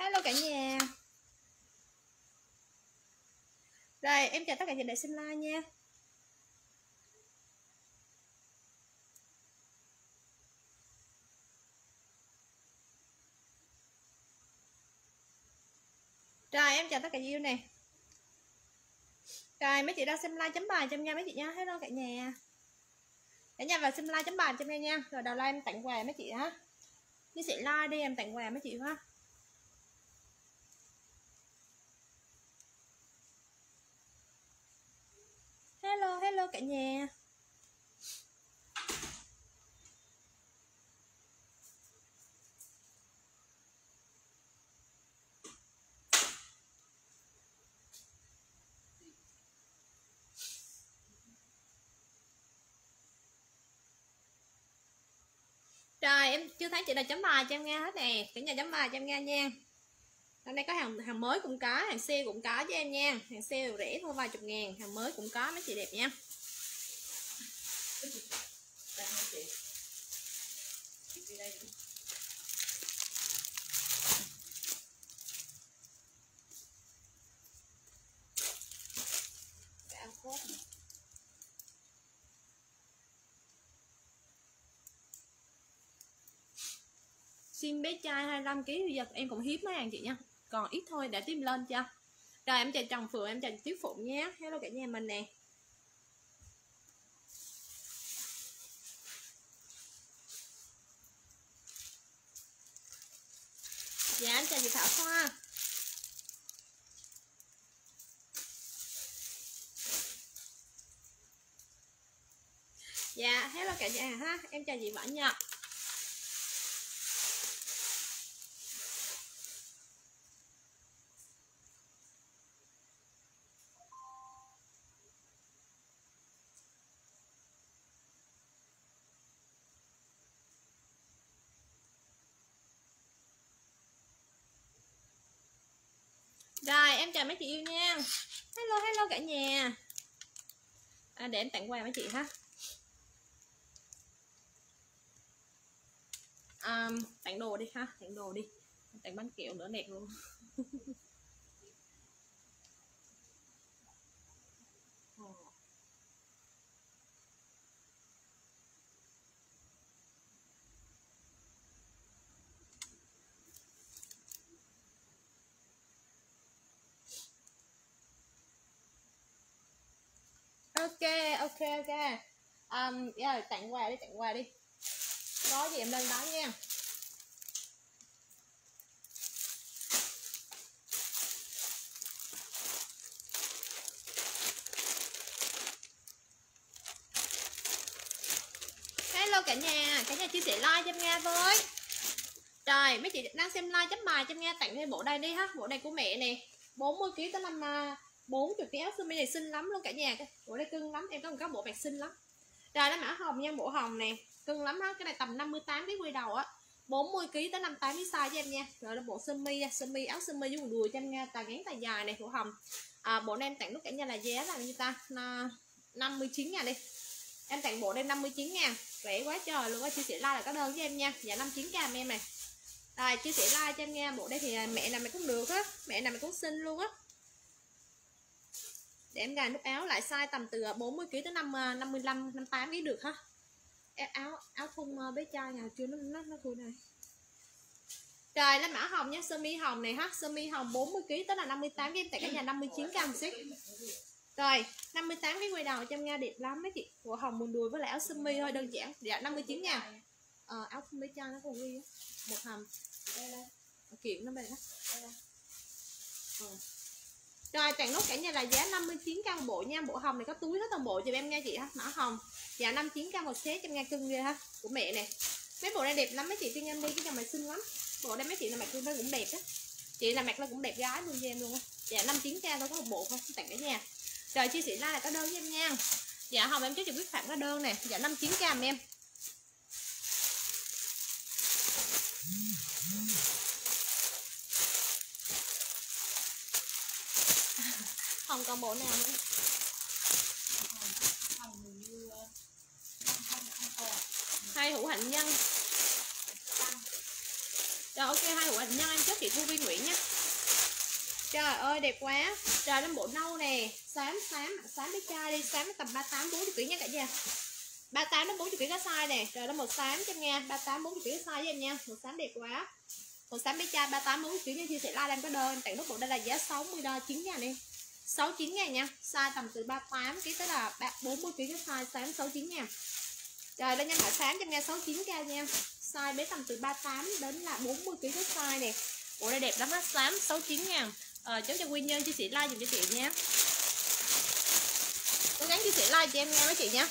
Hello cả nhà. Rồi em chào tất cả chị đã xem like nha. Rồi em chào tất cả chị yêu nè. Rồi mấy chị đang xem like chấm bài cho em nha mấy chị nha. Hello cả nhà. Cả nhà vào xem like chấm bài cho em nha. Rồi đầu like em tặng quà mấy chị ha. Như chị like đi em tặng quà mấy chị ha. Hello cả nhà. Rồi em chưa thấy chị nào chấm bài cho em nghe hết nè. Cả nhà chấm bài cho em nghe nha. Hôm nay có hàng mới cũng có, hàng sale cũng có cho em nha. Hàng sale rẻ thôi vài chục ngàn, hàng mới cũng có mấy chị đẹp nha. Sim bé trai 25 kg bây giờ em cũng hiếm mấy hàng chị nha. Còn ít thôi để tiếp lên cho. Rồi em chào Trần Phượng, em chào Tiếu Phụng nhé. Hello cả nhà mình nè. Dạ em chào chị Thảo Hoa. Dạ hello cả nhà ha. Em chào chị Võ Nhật. Rồi em chào mấy chị yêu nha. Hello cả nhà. Để em tặng quà mấy chị ha. Tặng đồ đi ha, tặng đồ đi. Tặng bánh kẹo nữa đẹp luôn. Ok. Yeah, tặng quà đi. Có gì em lên đó nha. Hello cả nhà chia sẻ like cho em nghe với. Rồi mấy chị đang xem like chấm bài cho em nghe, tặng thêm bộ đây đi ha. Bộ đây của mẹ nè, 40 kg tới 40 cái áo sơ mi này xinh lắm luôn cả nhà. Bộ đây cưng lắm, em có bộ bạc xinh lắm. Rồi nó mã hồng nha, bộ hồng nè, cưng lắm á. Cái này tầm 58 kg quy đầu á, 40 kg tới 58 kg size cho em nha. Rồi là bộ sơ mi áo sơ mi với quần đùi cho em nha, tà ngắn tà dài này, bộ hồng. Bộ này em tặng lúc cả nhà là giá là như ta 59 ngàn đi. Em tặng bộ đây 59 ngàn, rẻ quá trời luôn á. Chia sẻ like là có đơn với em nha. Dạ 59k em này. Rồi chia sẻ like cho em nghe. Bộ đây thì mẹ nào mày cũng được á, mẹ nào mày cũng xinh luôn á. Để em gài nút áo lại size tầm từ 40 kg tới 55 58 kg được ha. Áo thun bé trai nhà chưa nó thui này. Rồi lên mã hồng nhé, sơ mi hồng này ha, sơ mi hồng 40 kg tới là 58 kg, em tại cả nhà 59k xích. Rồi 58 cái quay đầu cho em nghe, đẹp lắm mấy chị. Bộ hồng quần đùi với lại áo sơ mi thôi đơn giản. Dạ 59 nha. Áo thun bé trai nó còn ghi một hầm kiện nó đây đó. Rồi tặng nốt cả nhà là giá 59k một bộ nha. Bộ hồng này có túi hết toàn bộ cho em nghe chị ha. Mã hồng dạ 59k một set cho em nghe, cưng ghê ha. Của mẹ nè. Mấy bộ này đẹp lắm mấy chị, tiên em đi cái dòng này xinh lắm. Bộ đây mấy chị là mặc nó cũng đẹp á. Chị là mặc nó cũng đẹp gái luôn cho em luôn á. Dạ 59k thôi, có một bộ thôi tặng cả nhà. Rồi chia sẻ like là có đơn với em nha. Dạ hồng em chốt cho quyết phạm có đơn nè. Dạ 59k em. Không còn bộ nào nữa. Hai hũ hạnh nhân. Rồi ok, hai hũ ảnh nhân em chốt chị Thu Vi Nguyễn nhá. Trời ơi đẹp quá. Trời lên bộ nâu nè, xám với chai đi, xám tầm 38 40 kg nha cả nhà. 38 đến 40 kg cái size nè. Rồi đó màu xám cho em nha, 38 40 kg cái size với em nha. Màu xám đẹp quá. Màu xám bé trai 38 40 kg nha, chia sẻ like đang có đơn. Em tặng nốt bộ đây là giá 60 đo 9 ngàn đi. 69 ngàn nha. Size tầm từ 38 kg tới là 40 kg cái size xám 69 ngàn. Rồi đây nha mã xám cho em nha 69k nha. Size bé tầm từ 38 đến là 40 kg cái size nè. Bộ đây đẹp lắm á, xám 69 ngàn. Chốt cho Nguyên Nhân chia sẻ like dùm cho chị nha. Cố gắng chia sẻ like cho em nha mấy chị nha.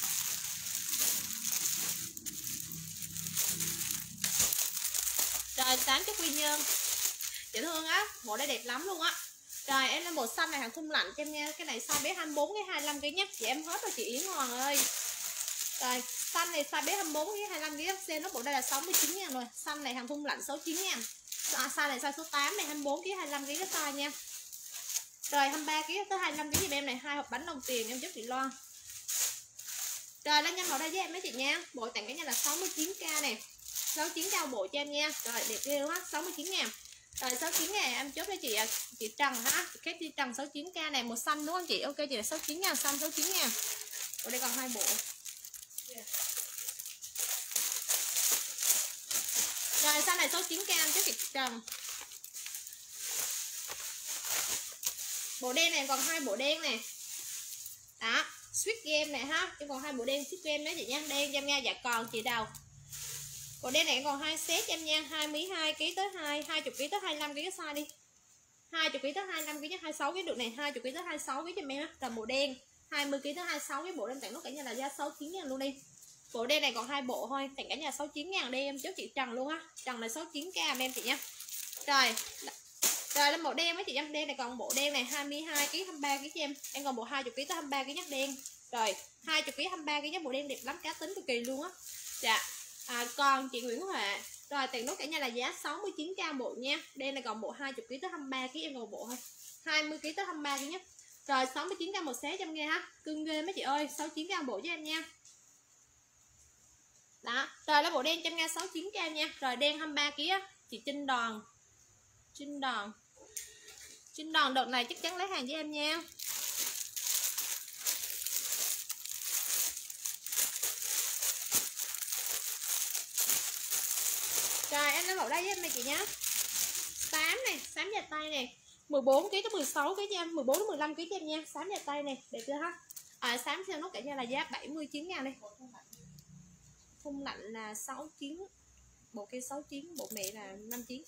Rồi xám cho Nguyên Nhân. Dễ thương á, bộ đây đẹp lắm luôn á. Rồi em lên bộ xanh này hàng khung lạnh cho em nha. Cái này size bé 24 cái 25 kg nhé. Chị em hết rồi chị Yến Hoàng ơi. Rồi xanh này size bé 24 cái 25 kg. Xe nó bộ đây là 69 ngàn rồi. Xanh này hàng khung lạnh 69 ngàn. Size này size số 8 này 24 kg 25 kg cái size nha. Rồi 23 kg tới 25 kg giùm em này, 2 hộp bánh đồng tiền em giúp chị Loan. Rồi lên nhanh màu đây với em mấy chị nha. Bộ tặng cái nha là 69k này. 69k bộ cho em nha. Rồi đẹp ghê luôn á, 69 ngàn. Rồi 69 ngàn em chốt cho chị Trần ha. Khép chị Trần 69k này, màu xanh đúng không chị? Ok chị là 69 ngàn, xanh 69 ngàn. Ở đây còn 2 bộ. Rồi xanh này 69k em chốt chị Trần. Bộ đen này còn 2 bộ đen này. Đó, Sweet Game này ha. Em còn 2 bộ đen Sweet Game đấy chị nha. Đen cho em nha, dạ còn chị Đào. Bộ đen này còn 2 set cho em nha, 22 kg tới 20 kg tới 25 kg cái size đi. 20 kg tới 25 kg nha, 26 kg được này, 20 kg tới 26 kg cho em á. Là bộ đen, 20 kg tới 26 cái bộ đen tặng nó cả nhà là giá 69 000 luôn đi. Bộ đen này còn 2 bộ thôi, tặng cả nhà 69 000 đi em chốt chị Trần luôn á. Trần này 69k em chị nha. Rồi. Rồi lên bộ đen mấy chị em, đen này còn bộ đen này 22 kg 23 kg cho em. Em còn bộ 20 kg tới 23 kg nhắc đen. Rồi, 20 kg 23 kg nhắc bộ đen đẹp lắm, cá tính cực kỳ luôn á. Dạ. Còn chị Nguyễn Huệ. Rồi tiền nốt cả nhà là giá 69k bộ nha. Đen này còn bộ 20 kg tới 23 kg em còn bộ thôi. 20 kg tới 23 kg nhé. Rồi 69k một xé cho em nghe ha. Cưng ghê mấy chị ơi, 69k bộ cho em nha. Đó, rồi lấy bộ đen cho em nghe 69k nha. Rồi đen 23 kg á, chị Trinh Đòn. Trinh Đòn đợt này chắc chắn lấy hàng với em nha. Rồi em lấy bộ đây với em này chị nhá. Xám này, xám da tay này, 14 kg tới 16 kg cho em, 14 đến 15 kg cho em nha. Xám da tay này, đẹp chưa ha? Xám theo nốt cả nhà là giá 79 000 đi. Khung lạnh là 69. Bộ kia 69, bộ mẹ là 59.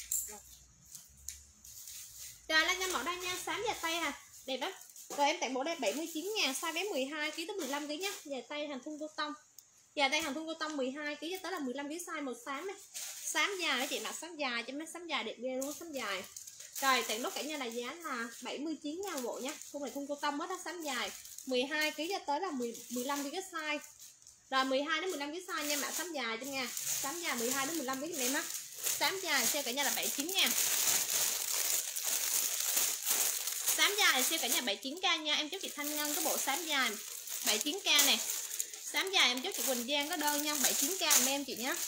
Rồi lên cho mẫu đây nha, xám da tay à, đẹp đó. Rồi em tặng bộ đây 79 000, size bé 12 kg tới 15 kg nhá. Da tay hàng thun cô tông. Da tay hàng thun cô tông 12 kg cho tới là 15 kg, size màu xám này. Xám dài đó chị, mặc xám dài cho mấy xám dài đẹp ghê luôn, xám dài. Rồi tặng nốt cả nhà là giá là 79 000 bộ nhá. Không phải thun cô tông hết á, xám dài 12 kg cho tới là 15 kg cái size. Rồi 12 đến 15 kg size nha, mã xám dài cho nha. Xám dài 12 đến 15 kg em á. Xám dài sale cả nhà là 79 000. Xám dài sale cả nhà 79k nha. Em chốt chị Thanh Ngân có bộ xám dài 79k này. Xám dài em chốt chị Quỳnh Giang có đơn nha, 79k em chị nhé.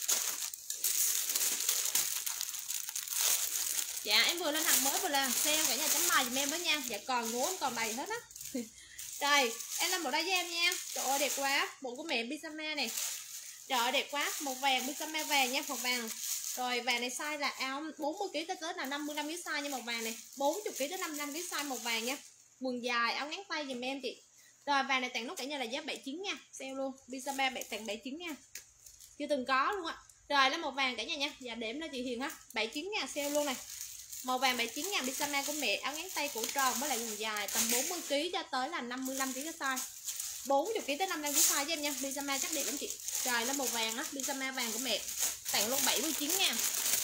Dạ em vừa lên hàng mới vừa lên sale cả nhà chấm bài dùm em với nha. Dạ còn ngố em còn đầy hết á. Rồi em lên bộ đây với em nha. Trời ơi đẹp quá. Bộ của mẹ pyjama này. Trời ơi đẹp quá. Màu vàng pyjama vàng nha, màu vàng. Rồi vàng này size là áo 40 kg tới là 55 kg size nha, màu vàng này. 40 kg tới 55 kg size màu vàng nha. Quần dài áo ngắn tay dùm em chị. Rồi vàng này tặng nốt cả nhà là giá 79 nha. Sale luôn. Pyjama bạn tặng 79 nha. Chưa từng có luôn á. Rồi lấy màu vàng cả nhà nha. Dạ đếm đó chị Hiền ha. 79 000 sale luôn này. Màu vàng 79 000 pyjama của mẹ, áo ngắn tay cổ tròn với lại quần dài tầm 40 kg cho tới là 55 kg cái size. 40 kg tới 55 kg size cho em nha. Pyjama chắc đẹp lắm chị. Rồi lấy màu vàng á, pyjama vàng của mẹ. Tặng luôn 79 000.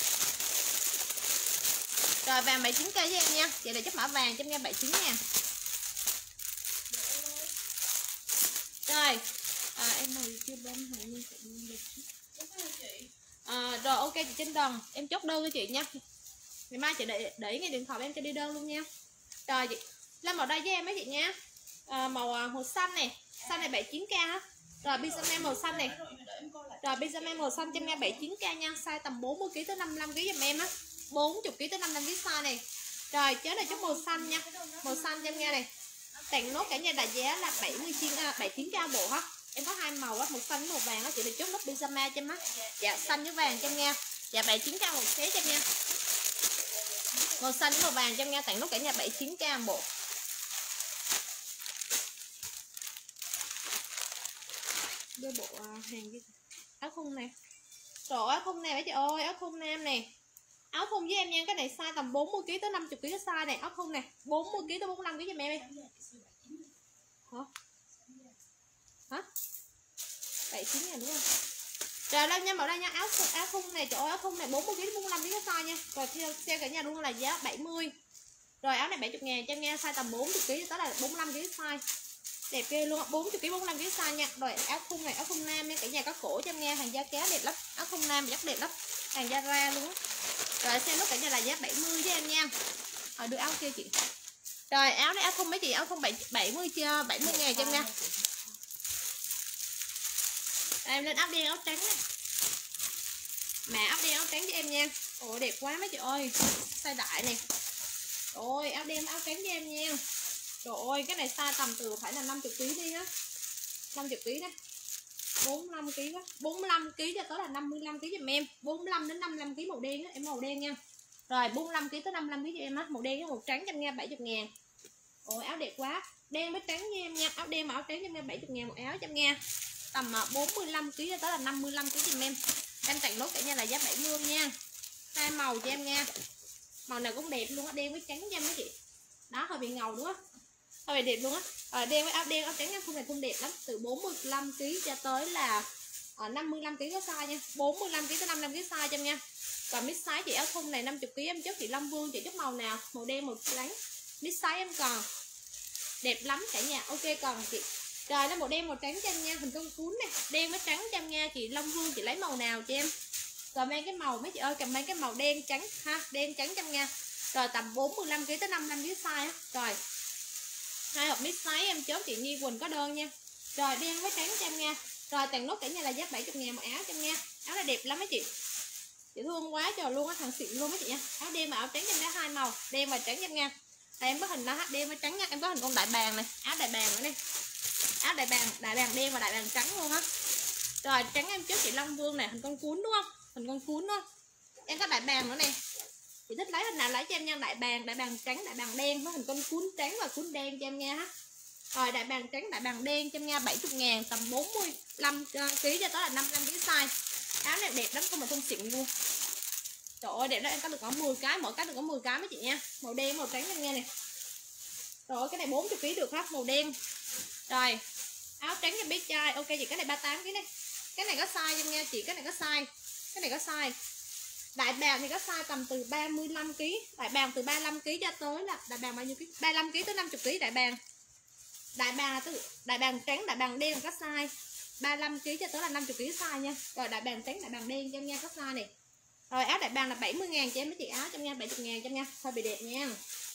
Rồi vàng 79k với em nha. Vậy là chấp mã vàng cho em nha, 79 000. Rồi em này chưa bên hàng như rồi ok chị Trinh Đòn, em chốt đơn cho chị nha. Ngày mai chị để ngay điện thoại em cho đi đơn luôn nha. Rồi chị lên màu đây với em mấy chị nha. Màu xanh này, xanh này 79k á. Rồi pyjama màu xanh này. Rồi pyjama màu xanh cho em nha, 79k nha, size tầm 40 kg tới 55 kg giùm em á. 40 kg tới 55 kg size này. Rồi chớ này chút màu xanh nha, màu xanh cho em nghe này. Tặng nốt cả nhà là giá là 79k bộ ha. Em có hai màu á, màu xanh với màu vàng á, chị được chốt lớp pyjama cho em á. Dạ xanh với vàng cho em nghe. Dạ 79k một xé cho em nha. Màu xanh với màu vàng cho em nghe, tặng nốt cả nhà 79k bộ. Đưa bộ hàng gì? Áo thun này. Trời áo thun này mấy chị ơi, áo thun nam này. Áo thun với em nha, cái này size tầm 40 kg tới 50 kg cái size này, áo thun này, 40 kg tới 45 kg cho em đi. Hả? 79 ngàn đúng không? Rồi lên nha, màu đây nha, áo thun này, trời ơi áo thun này 40 kg đến 45 kg cái size nha. Rồi theo cả nhà luôn là giá 70. Rồi áo này 70 ngàn cho em nha, size tầm 40 kg tới là 45 kg size. Đẹp ghê luôn, 40 kg 45 kg size nha. Rồi áo thun này, áo thun nam nha, cả nhà có cổ cho em nghe, hàng da cá đẹp lắm. Áo thun nam rất đẹp lắm. Hàng da ra luôn á. Rồi xem lúc cả nhà là giá 70 với em nha. Rồi đưa áo kia chị. Rồi áo này áo thun mấy chị, áo thun 70 ngàn cho em nha. Em lên áo đen áo trắng này. Mà áo đen áo trắng cho em nha. Ồ đẹp quá mấy chị ơi. Size đại này. Rồi áo đen áo trắng cho em nha. Trời ơi cái này size tầm từ phải là 50 kg đi ha. 50 kg đây. 45 kg quá. 45 kg cho tới là 55 kg giùm em. 45 đến 55 kg màu đen á, em màu đen nha. Rồi 45 kg tới 55 kg cho em á, màu đen với màu trắng cho em nha, 70 ngàn. Ôi áo đẹp quá. Đen với trắng cho em nha, áo đen mà áo trắng cho em nha, 70 ngàn một áo cho em nha. Tầm 45 kg cho tới là 55 kg giùm em. Em tặng nốt cả nha là giá 70 nha. Hai màu cho em nha. Màu nào cũng đẹp luôn á, đen với trắng cho em mấy chị. Đó hơi bị ngầu đúng không? Hơi bị đẹp luôn á. Đen với áo đen áo trắng nha, khung này khung đẹp lắm, từ 45 kg cho tới là 55 kg cái size nha, 45 kg tới 55 kg size cho em nha. Còn mid size chị áo thun này 50 kg em chốt chị Long Vương, chị chốt màu nào? Màu đen màu trắng. Mid size em còn đẹp lắm cả nhà. Ok còn chị. Rồi nó màu đen màu trắng cho em nha, hình con cuốn này, đen với trắng cho em nha. Chị Long Vương chị lấy màu nào cho em? Rồi mang cái màu mấy chị ơi, cầm mang cái màu đen trắng ha, đen trắng cho em nha. Rồi tầm 45 kg tới 55 kg size á. Rồi. Hai hộp mid size em chốt chị Nhi Quỳnh có đơn nha. Rồi đen với trắng cho em nha. Rồi tặng nốt cả nhà là giá 70 ngàn một áo cho em nha. Áo này đẹp lắm mấy chị. Chị thương quá trời luôn á, thằng xịn luôn mấy chị nha. Áo đen mà áo trắng cho em hai màu, đen và trắng cho em nha. Đây em có hình đó, đen với trắng nha, em có hình con đại bàng này, áo đại bàng nữa đây. Áo đại bàng đen và đại bàng trắng luôn á. Rồi trắng em trước chị Long Vương này, hình con cuốn đúng không? Hình con cuốn đúng không? Em có đại bàng nữa nè. Chị thích lấy hình nào lấy cho em nha, đại bàng trắng, đại bàng đen với hình con cuốn trắng và cuốn đen cho em nha ha. Rồi đại bàng trắng, đại bàng đen cho em nha, 70 ngàn, tầm 45 kg cho tới là 55 kg size. Áo này đẹp lắm, không mà không xịn luôn. Trời ơi đẹp đó, em có được có 10 cái, mỗi cái được có 10 cái mấy chị nha. Màu đen màu trắng em nghe nè. Rồi cái này 40 kg được hết, màu đen. Rồi áo trắng cho bé trai. Ok chị, cái này 38 kg này. Cái này có size em nha chị, cái này có size. Cái này có size. Đại bàng thì có size tầm từ 35 kg, đại bàng từ 35 kg cho tới là đại bàng bao nhiêu kg? 35 kg tới 50 kg đại bàng. Đại bàng là từ đại bàng trắng, đại bàng đen có size 35 kg cho tới là 50 kg size nha. Rồi đại bàng trắng, đại bàng đen cho em nha, có size này. Rồi áo đại bàng là 70 ngàn cho em mấy chị, áo cho em nha, 70 ngàn cho em nha. Hơi bị đẹp nha.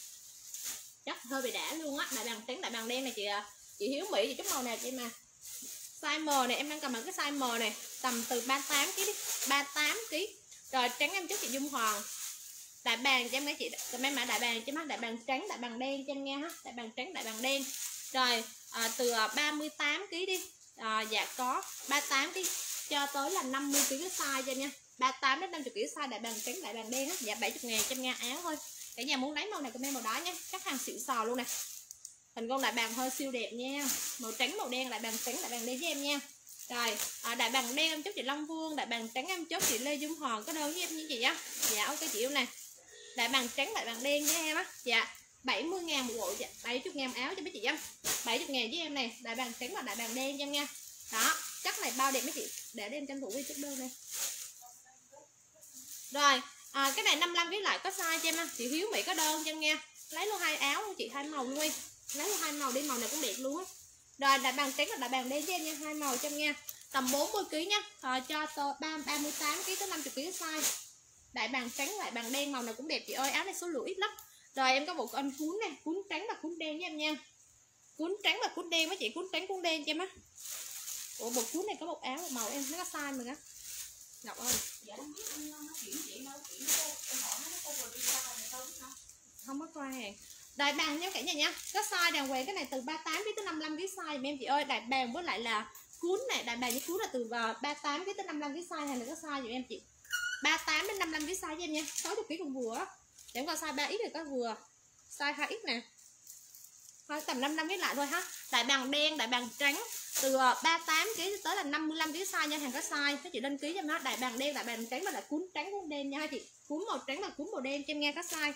Chắc hơi bị đã luôn á. Đại bàng trắng, đại bàng đen này chị Hiếu Mỹ, chị chốt màu nào chị mà. Size M này em đang cầm ở cái size M này, tầm từ 38 kg đi, 38 kg. Rồi trắng em trước chị Dung Hoàng. Đại bàng cho em mấy chị, comment mã đại bàng cho em, đại bàng trắng, đại bàng đen cho em nghe ha. Đại bàng trắng, đại bàng đen. Rồi từ 38 kg đi. Dạ có 38 kg cho tới là 50 kg cái size cho em nha. 38 đến 50 kg size đại bàng trắng, đại bàng đen á, dạ 70 ngàn cho em nha, áo thôi. Cả nhà muốn lấy màu này comment màu đó nha, chắc hàng xịn sò luôn nè. Hình con đại bàng hơi siêu đẹp nha. Màu trắng màu đen, đại bàng trắng, đại bàng đen với em nha. Rồi đại bàng đen em chốt chị Long Vương, đại bàng trắng em chốt chị Lê Dung Hoàng có đơn với em như chị á. Dạ ok chị yêu nè. Đại bàng trắng, đại bàng đen với em á. Dạ 70 ngàn một bộ, dạ 70 ngàn áo cho mấy chị á. 70 ngàn với em này, đại bàng trắng và đại bàng đen cho em nha. Đó, chắc này bao đẹp mấy chị. Để em tranh thủ đi chút đơn đây. Rồi cái này 55 kg lại có size cho em á. Chị Hiếu Mỹ có đơn cho em nha. Lấy luôn hai áo luôn chị, hai màu luôn đi. Lấy luôn hai màu đi, màu này cũng đẹp luôn á. Rồi đại bàng trắng và đại bàng đen cho em nha, hai màu cho em nha. Tầm 40 kg nhá. Cho 38 kg tới 50 kg size. Đại bàng trắng, đại bàng đen, màu nào cũng đẹp chị ơi, áo này số lượng ít lắm. Rồi em có bộ con cuốn này, cuốn trắng và cuốn đen với em nha. Cuốn trắng và cuốn đen với chị, cuốn trắng cuốn đen cho em á. Ủa bộ cuốn này có một áo một màu em, nó có size mình á. Ngọc ơi. Dạ không biết nó chuyển chị đâu, chuyển cô em hỏi nó cô rồi đi sao này đâu biết đâu. Không có qua hàng. Đại bàng nha cả nhà nha. Có size đàng hoàng, cái này từ 38 kg tới 55 kg size em chị ơi. Đại bàng với lại là cuốn này, đại bàng với cuốn là từ 38 kg tới 55 kg size, hay là có size giùm em chị. 38 đến 55 kg size cho em nha. 60 kg còn vừa á. Để em coi size 3X thì có vừa. Size 2X nè. Thôi tầm 55 kg lại thôi ha. Đại bàng đen, đại bàng trắng từ 38 kg tới là 55 kg size nha, hàng có size. Các chị đăng ký cho em ha. Đại bàng đen, đại bàng trắng và lại cuốn trắng cuốn đen nha chị. Cuốn màu trắng và cuốn màu đen cho em nghe có size.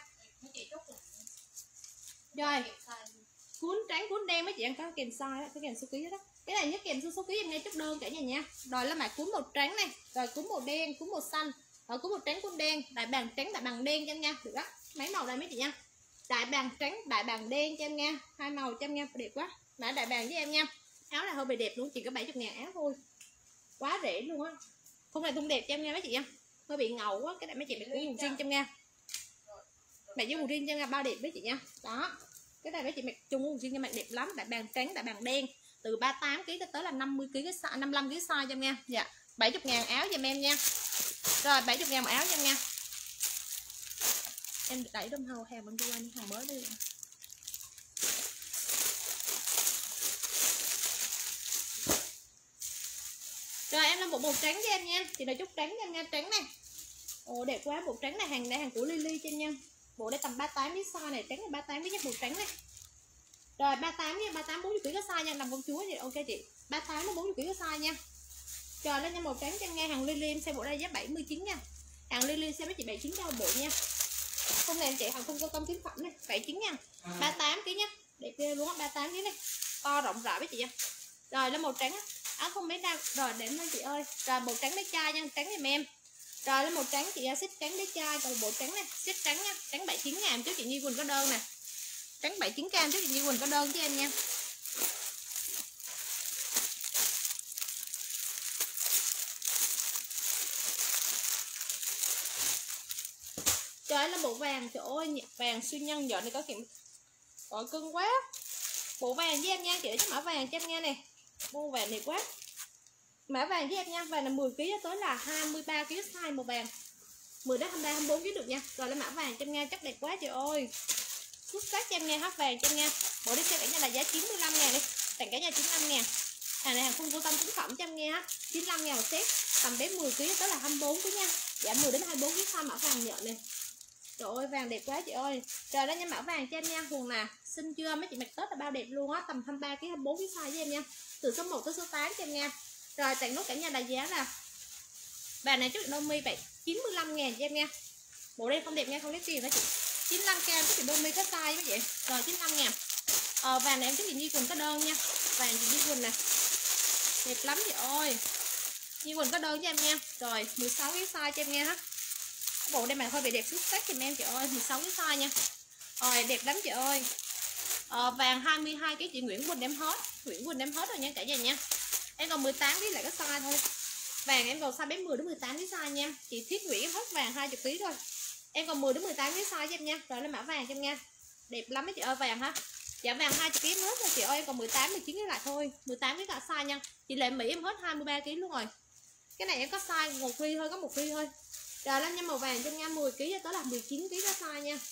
Rồi. Cuốn trắng cuốn đen mấy chị ăn có kèm size, có kèm số ký đó. Cái này nhất kèm số ký em ngay trước đơn cả nhà nha. Rồi là mã cuốn màu trắng này, rồi cuốn màu đen, cuốn màu xanh, rồi cuốn màu trắng cuốn đen, đại bàng trắng đại bàng đen cho em nha. Được đó. Mấy màu đây mấy chị nha. Đại bàng trắng, đại bàng đen cho em nha. Hai màu cho em nha, đẹp quá. Mã đại bàng với em nha. Áo này hơi bị đẹp luôn, chỉ có 70.000 áo thôi. Quá rẻ luôn á. Thun này thun đẹp cho em nha mấy chị nha. Hơi bị ngầu quá, cái này mấy chị bị cuốn quần riêng cho em nha. Mẹ với quần riêng cho em nha, bao đẹp với chị nha. Đó. Cái này mấy chị mặc chung quần riêng cho mặc đẹp lắm, đại bàng trắng, đại bàng đen, từ 38 kg tới là 50 kg cái size, 55 kg size cho em nha. Dạ. 70.000 áo giùm em nha. Rồi 70.000 một áo cho em nha. Em đẩy đông hầu hàng bên kia những hàng mới đi. Rồi em làm bộ màu trắng cho em nha. Chị nào chút trắng cho em nha, trắng này. Ồ đẹp quá, bộ trắng này hàng này hàng của Lily cho em nha. Bộ đây tầm 38 kg size này, trắng này 38 kg bộ trắng này. Rồi 38 nha, 38 40 kg có size nha, làm công chúa vậy ok chị. 38 đến 40 kg có size nha. Trời lên nha, màu trắng cho em nghe, hàng Lily em xem bộ đây giá 79 nha. Hàng Lily xem mấy chị 79 cho bộ nha. Hôm nay em chị hàng không có công chính phẩm này, 79 nha. 38 kg nha. Đẹp ghê luôn á, 38 kg này. To rộng rãi với chị nha. Rồi lên màu trắng á. Áo không mấy đau. Rồi để lên chị ơi. Rồi màu trắng bé trai nha, trắng giùm em. Rồi lên màu trắng chị xích trắng bé trai, còn bộ trắng này, xích trắng nha, trắng 79 ngàn trước chị Nhi Quỳnh có đơn nè. Trắng 79k trước chị Nhi Quỳnh có đơn cho em nha. Trời là bộ vàng, trời ơi, vàng siêu nhân giờ này có kiện. Trời cưng quá. Bộ vàng với em nha, chị để cho mã vàng cho em nha nè. Bộ vàng này quá. Mã vàng với em nha, vàng là 10 kg tới là 23 kg size màu vàng. 10 đến 23 24 kg được nha. Rồi là mã vàng cho em nha, chắc đẹp quá trời ơi. Xuất sắc cho em nha, hát vàng cho em nha. Bộ đi xem cả nhà là giá 95 ngàn đi. Tặng cả nhà 95 ngàn. Hàng này hàng không vô tâm chính phẩm cho em nghe á. 95 ngàn một set. Tầm bé 10 kg tới là 24 kg nha. Giảm 10 đến 24 kg size mã vàng nhợn nè. Trời ơi vàng đẹp quá chị ơi. Rồi đó nha, mã vàng cho em nha. Quần nè, xinh chưa, mấy chị mặc Tết là bao đẹp luôn á. Tầm 23 kg 24 kg size với em nha. Từ số 1 tới số 8 cho em nha. Rồi tặng nốt cả nhà là giá là vàng này chút đô mi 95 ngàn cho em nha. Bộ đây không đẹp nha, không lấy tiền đó chị. 95k chút chị đô mi có size với chị. Rồi 95 ngàn. Vàng này em chút chị Nhi Quỳnh có đơn nha. Vàng chị Nhi Quỳnh nè. Đẹp lắm chị ơi. Nhi Quỳnh có đơn cho em nha. Rồi 16 cái size cho em nha ha. Bộ đây mà hơi bị đẹp xuất sắc cho em chị ơi, 16 cái size nha. Rồi đẹp lắm chị ơi. Vàng 22 cái chị Nguyễn Quỳnh em hết. Nguyễn Quỳnh em hết rồi nha cả nhà nha. Em còn 18 cái lại có size thôi. Vàng em còn size bé 10 đến 18 cái size nha. Chị Thiết Nguyễn em hết vàng 20 kg thôi. Em còn 10 đến 18 cái size cho em nha. Rồi lên mã vàng cho em nha. Đẹp lắm mấy chị ơi, vàng ha. Dạ vàng 20 kg hết rồi chị ơi, em còn 18 19 cái lại thôi. 18 cái cả size nha. Chị Lệ Mỹ em hết 23 kg luôn rồi. Cái này em có size một ly thôi, có một ly thôi. Rồi lên nha, màu vàng cho em nha, 10 kg cho tới là 19 kg cái size nha.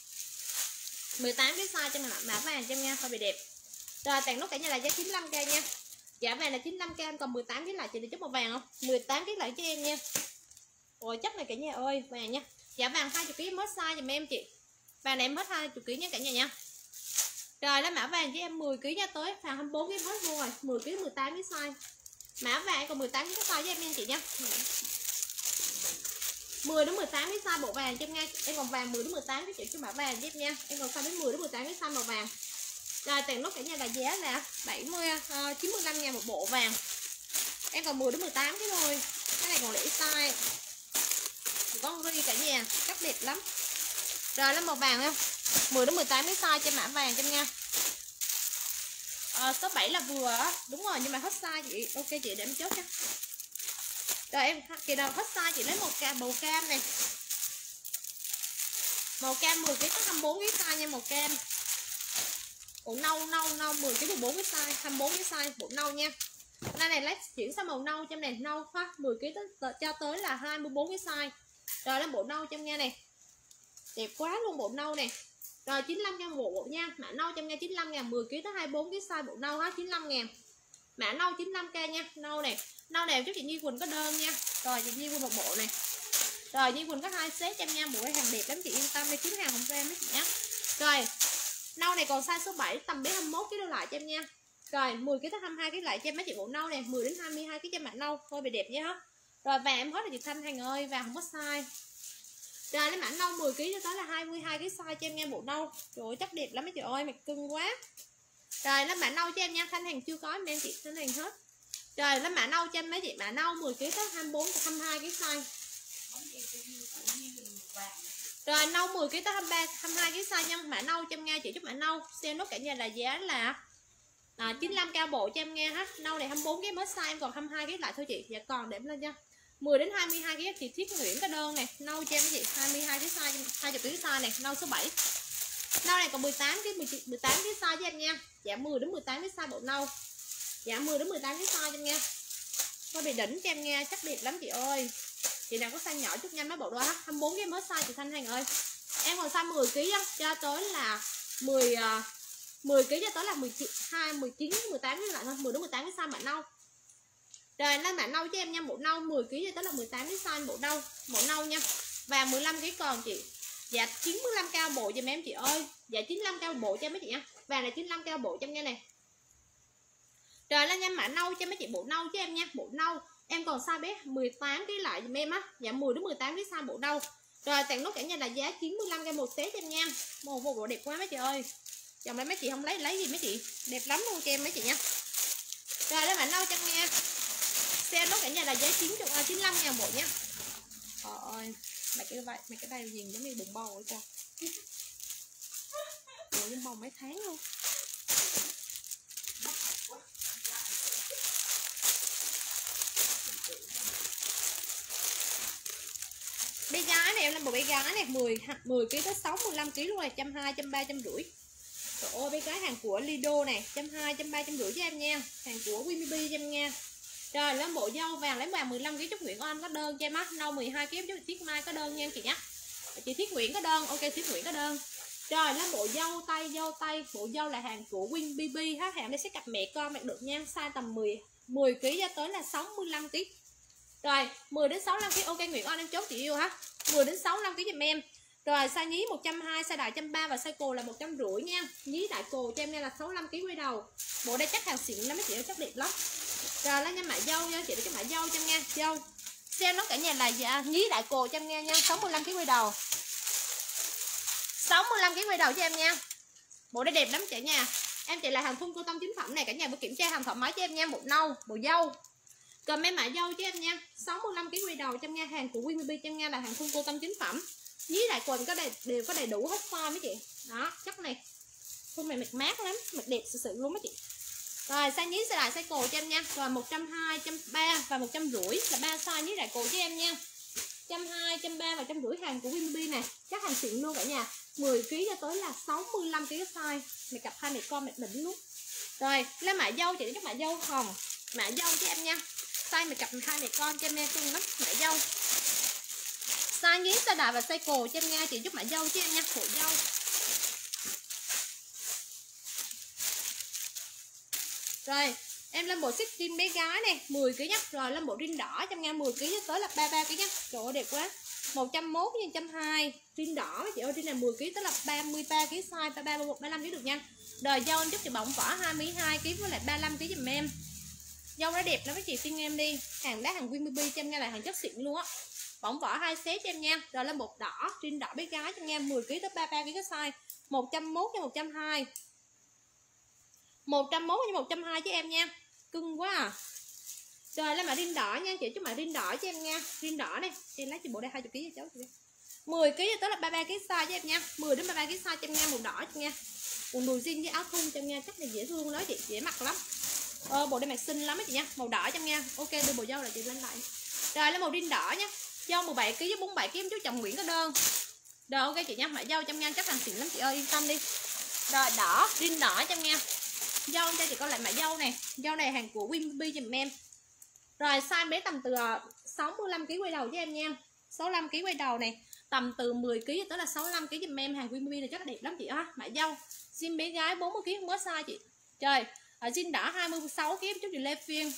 18 cái size cho mã vàng cho em nha, thôi bị đẹp. Rồi tặng nốt cả nhà là giá 95k nha. Dạ vàng là 95k, em còn 18 cái lại chị được chút màu vàng không? 18 cái lại cho em nha. Ôi chất này cả nhà ơi, vàng nha. Dạ vàng 20 kg mới size giùm em chị. Vàng này em hết 20 kg nha cả nhà nha. Rồi lấy mã vàng cho em 10 kg nha, tới vàng 24 kg hết luôn rồi, 10 kg 18 cái size. Mã vàng còn 18 cái size với em nha chị nha. 10 đến 18 cái size bộ vàng cho em nha. Em còn vàng 10 đến 18 cái chị cho mã vàng giúp nha. Em còn size đến 10 đến 18 cái size màu vàng. Rồi tiền nốt cả nhà là giá là 95 ngàn một bộ vàng. Em còn 10 đến 18 cái thôi. Cái này còn để size. Con ri cả nhà, rất đẹp lắm. Rồi lấy màu vàng không? 10 đến 18 cái size cho mã vàng cho em nha. Số 7 là vừa á. Đúng rồi, nhưng mà hết size chị. Ok chị để em chốt nha. Rồi em kỳ nào hết size chị lấy một màu cam này. Màu cam 10 kg có 24 cái size nha, màu cam. Bộ nâu 10 kg 14 cái size, 24 cái size, bộ nâu nha. Ra này lấy chuyển sang màu nâu cho em này, nâu ha, 10 kg cho tới là 24 cái size. Rồi lên bộ nâu cho em nghe này. Đẹp quá luôn bộ nâu này. Rồi 95 bộ nha, mã nâu cho em nghe 95 ngàn, 10 kg tới 24 cái size bộ nâu hết 95 ngàn. Mã nâu 95k nha, nâu này. Nâu này chút chị Nhi Quỳnh có đơn nha. Rồi chị Nhi Quỳnh một bộ này. Rồi Nhi Quỳnh có 2 set cho em nha, bộ hàng đẹp lắm chị yên tâm, để kiếm hàng không em đó chị nhé. Rồi nâu này còn size số 7 tầm bé 21 kg lại cho em nha. Rồi 10 kg tới 22 kg lại cho em mấy chị bộ nâu này, 10 đến 22 kg cho mã nâu thôi bị đẹp nhé hết. Rồi vàng em hết là chị Thanh Thành ơi, vàng không có size. Rồi lấy mã nâu 10 kg cho tới là 22 cái size cho em nghe bộ nâu. Trời ơi chắc đẹp lắm mấy chị ơi, mặt cưng quá. Rồi lấy mã nâu cho em nha, Thanh Hàng chưa có em chị Thanh Hàng hết. Rồi lấy mã nâu cho em mấy chị, mã nâu 10 kg tới 24 22 cái size. Rồi nâu 10 kg tới 23 22 cái size nha, mã nâu cho em nghe chị, chúc mã nâu. Xe nốt cả nhà là giá là 95 cao bộ cho em nghe hết. Nâu này 24 cái mới size, em còn 22 cái lại thôi chị. Dạ còn để em lên nha. 10 đến 22 cái chị Thiết Nguyễn có đơn này, nâu cho em chị 22 cái size, 20 cái size này, nâu số 7. Nâu này còn 18 cái 18 cái size cho em nha. Dạ 10 đến 18 cái size bộ nâu. Dạ 10 đến 18 cái size cho em nha. Có bị đỉnh cho em nghe, chắc đẹp lắm chị ơi. Chị nào có size nhỏ chút nhanh mấy bộ đó ha. 24 cái mới size chị Thanh Thành ơi. Em còn size 10 kg cho tới là 10 kg cho tới là 12 19 18 cái lại thôi, 10 đến 18 cái size mã nâu. Rồi lên mã nâu cho em nha, bộ nâu 10 kg cho tới là 18 cái size bộ nâu nha. Và 15 kg còn chị. Dạ 95 cao bộ cho em chị ơi. Dạ 95 cao bộ cho mấy chị nha. Vàng này 95 cao bộ cho em nghe này. Rồi lên nha, mã nâu cho mấy chị bộ nâu cho em nha, bộ nâu. Em còn size bé 18 cái lại giùm em á. Dạ 10 đến 18 cái size bộ nâu. Rồi tặng nốt cả nhà là giá 95 cái một set cho em nha. Một bộ đẹp quá mấy chị ơi. Chồng lấy mấy chị không lấy gì mấy chị. Đẹp lắm luôn cho em mấy chị nha. Rồi lên mã nâu cho em nha. Xe nốt cả nhà là giá 95 ngàn bộ nha. Trời ơi, mấy cái đây nhìn giống như bụng bầu vậy sao? Bụng bầu mấy tháng luôn. Bé gái này em làm bộ bé gái này 10 kg tới 65 kg luôn này, 120, 130, 150. Trời ơi bé gái hàng của Lido này, 120, 130, 150 cho em nha. Hàng của Winnie cho em nha. Rồi lấy bộ dâu vàng, lấy vàng 15 kg chúc Nguyễn Oanh có đơn cho em á, nâu 12 kg chúc Thiết Mai có đơn nha em chị nhé. Chị Thiết Nguyễn có đơn, ok Thiết Nguyễn có đơn. Rồi lấy bộ dâu tay, bộ dâu là hàng của Win BB ha, hàng đây sẽ cặp mẹ con mặc được nha, size tầm 10 kg cho tới là 65 kg. Rồi 10 đến 65 kg, ok Nguyễn Oanh em chốt chị yêu ha. 10 đến 65 kg giùm em. Rồi size nhí 120, size đại 130 và size cồ là 150 nha. Nhí đại cồ cho em đây là 65 kg quay đầu. Bộ đây chắc hàng xịn lắm mấy chị ơi, chắc đẹp lắm. Rồi lấy nha mã dâu nha chị, để cho mã dâu cho em nha, dâu. Xem nó cả nhà là nhí đại cồ cho em nghe nha, 65 kg quay đầu. 65 kg quay đầu cho em nha. Bộ đây đẹp lắm chị nha. Em chị là hàng thun cô tông chính phẩm này, cả nhà bữa kiểm tra hàng thoải mái cho em nha, bộ nâu, bộ dâu. Cầm em mã dâu cho em nha, 65 kg quay đầu cho em nha, hàng của Winnie cho em nha, là hàng thun cô tông chính phẩm. Nhí đại quần đều có đầy đủ hết size mấy chị. Đó, chất này. Thun này mệt mát lắm, mệt đẹp sự luôn mấy chị. Rồi size nhí size đại size cổ cho em nha. Rồi 120, 130 và 150 là 3 size nhí đại cổ cho em nha. 120, 130 và 150 hàng của Winnie này. Chắc hàng xịn luôn cả nhà. 10 kg cho tới là 65 kg size. Này cặp hai mẹ con mẹ đỉnh luôn. Rồi, lấy mã dâu chị, cho mã dâu hồng. Mã dâu cho em nha. Size mẹ cặp hai mẹ con cho em nghe cưng lắm, mã dâu. Size nhí size đại và size cổ cho em nha, chị giúp mã dâu cho em nha, bộ dâu. Rồi, em lên bộ xích jean bé gái này, 10 kg nhá. Rồi lên bộ jean đỏ cho em nghe, 10 kg cho tới là 33 kg nhá. Trời ơi đẹp quá. 101 x 120, jean đỏ chị ơi, jean này 10 kg tới là 33 kg size, 33 35 kg được nha. Rồi dâu em giúp chị bỏng vỏ 22 kg với lại 35 kg giùm em. Dâu nó đẹp lắm mấy chị, tin em đi. Hàng đá hàng Winnie cho em nghe là hàng chất xịn luôn á. Bỏng vỏ 2 set cho em nha. Rồi lên bột đỏ, jean đỏ bé gái cho em nghe, 10 kg tới 33 kg cái size, 101 x 120. 101 x 120 cho em nha. Cưng quá à. Rồi lên mã rin đỏ nha chị, chúc mã rin đỏ cho em nha. Rin đỏ này, em lấy chị bộ đây 20 kg cho cháu chị. 10 kg tới là 33 kg size cho em nha. 10 đến 33 kg size cho em nha, màu đỏ cho em nha. Quần đùi jean với áo thun cho em nha, chắc là dễ thương đó chị, dễ mặc lắm. Bộ đây mặc xinh lắm á chị nha, màu đỏ cho em nha. Ok đưa bộ dâu là chị lên lại. Rồi lấy màu rin đỏ nha. Dâu 17 kg với 47 kg chú chồng Nguyễn có đơn. Rồi ok chị nha, mã dâu cho em nha, chắc hàng xịn lắm chị ơi, yên tâm đi. Rồi đỏ, rin đỏ cho em nha. Dâu cho chị có lại mã dâu này. Dâu này hàng của Winby dùm em. Rồi size bé tầm từ 65 kg quay đầu với em nha. 65 kg quay đầu này, tầm từ 10 kg tới là 65 kg dùm em, hàng Winby này rất là đẹp lắm chị ha. Mã dâu. Jean bé gái 40 kg không có size chị. Trời, ở jean đỏ 26 kg chút chị Lê Phiên.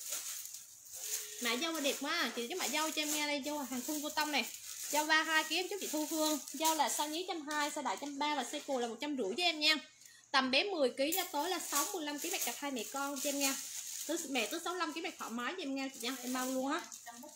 Mã dâu đẹp quá, chị cái mã dâu cho em nghe đây, dâu hàng thun cô tông này. Dâu 32 kg chút chị Thu Phương. Dâu là size nhí 120, size đại 130 và size cù là 150 cho em nha. Tầm bé 10 kg cho tới là 65 kg mặc cặp hai mẹ con cho em nha. Mẹ tới 65 kg mặc thoải mái cho em nha chị nha, em bao luôn á.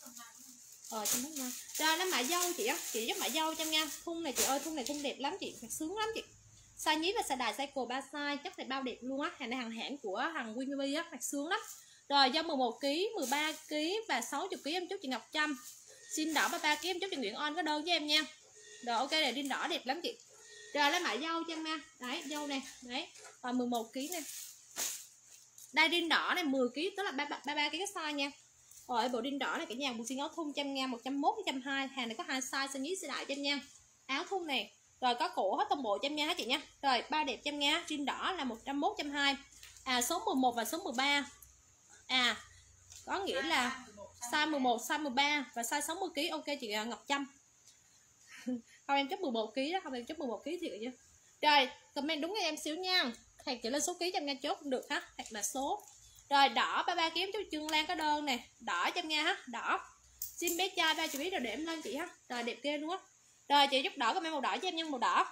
Rồi nó mã dâu chị á, chị giúp mã dâu cho em nha. Thun này chị ơi, thun này thun đẹp lắm chị, mặc sướng lắm chị. Size nhí và size đại size cù 3 size, chất này bao đẹp luôn á, hàng này hàng hãng của hàng Winby á, mặc sướng lắm. Rồi dâu 11 kg, 13 kg và 60 kg em chúc chị Ngọc Trâm. Xin đỏ 33 kg em chúc chị Nguyễn On có đơn với em nha. Rồi ok này, đinh đỏ đẹp lắm chị. Rồi lấy mã dâu cho em nha. Đấy, dâu này, đấy. Rồi 11 kg nè. Đây đinh đỏ này 10 kg tức là 33 kg cái size nha. Rồi bộ đinh đỏ này cả nhà bộ xin áo thun cho em nha, 101 120, hàng này có hai size, size nhí size đại cho em nha. Áo thun này. Rồi có cổ hết toàn bộ cho em nha hết chị nha. Rồi ba đẹp cho em nha, đinh đỏ là 101 120. À số 11 và số 13. À có nghĩa là size 11, size 13 và size 60 kg. Ok chị Ngọc Trâm. Không em chốt 11 kg đó, không em chốt 11 kg gì vậy. Rồi comment đúng cho em xíu nha. Hàng chỉ lên số ký cho em nghe chốt cũng được ha, hoặc là số. Rồi đỏ 33 kg chú Trương Lan có đơn nè, đỏ cho em nha ha, đỏ. Xin bé trai 3 biết rồi để em lên chị ha. Rồi đẹp ghê luôn á. Rồi chị chốt đỏ comment màu đỏ cho em nha, màu đỏ.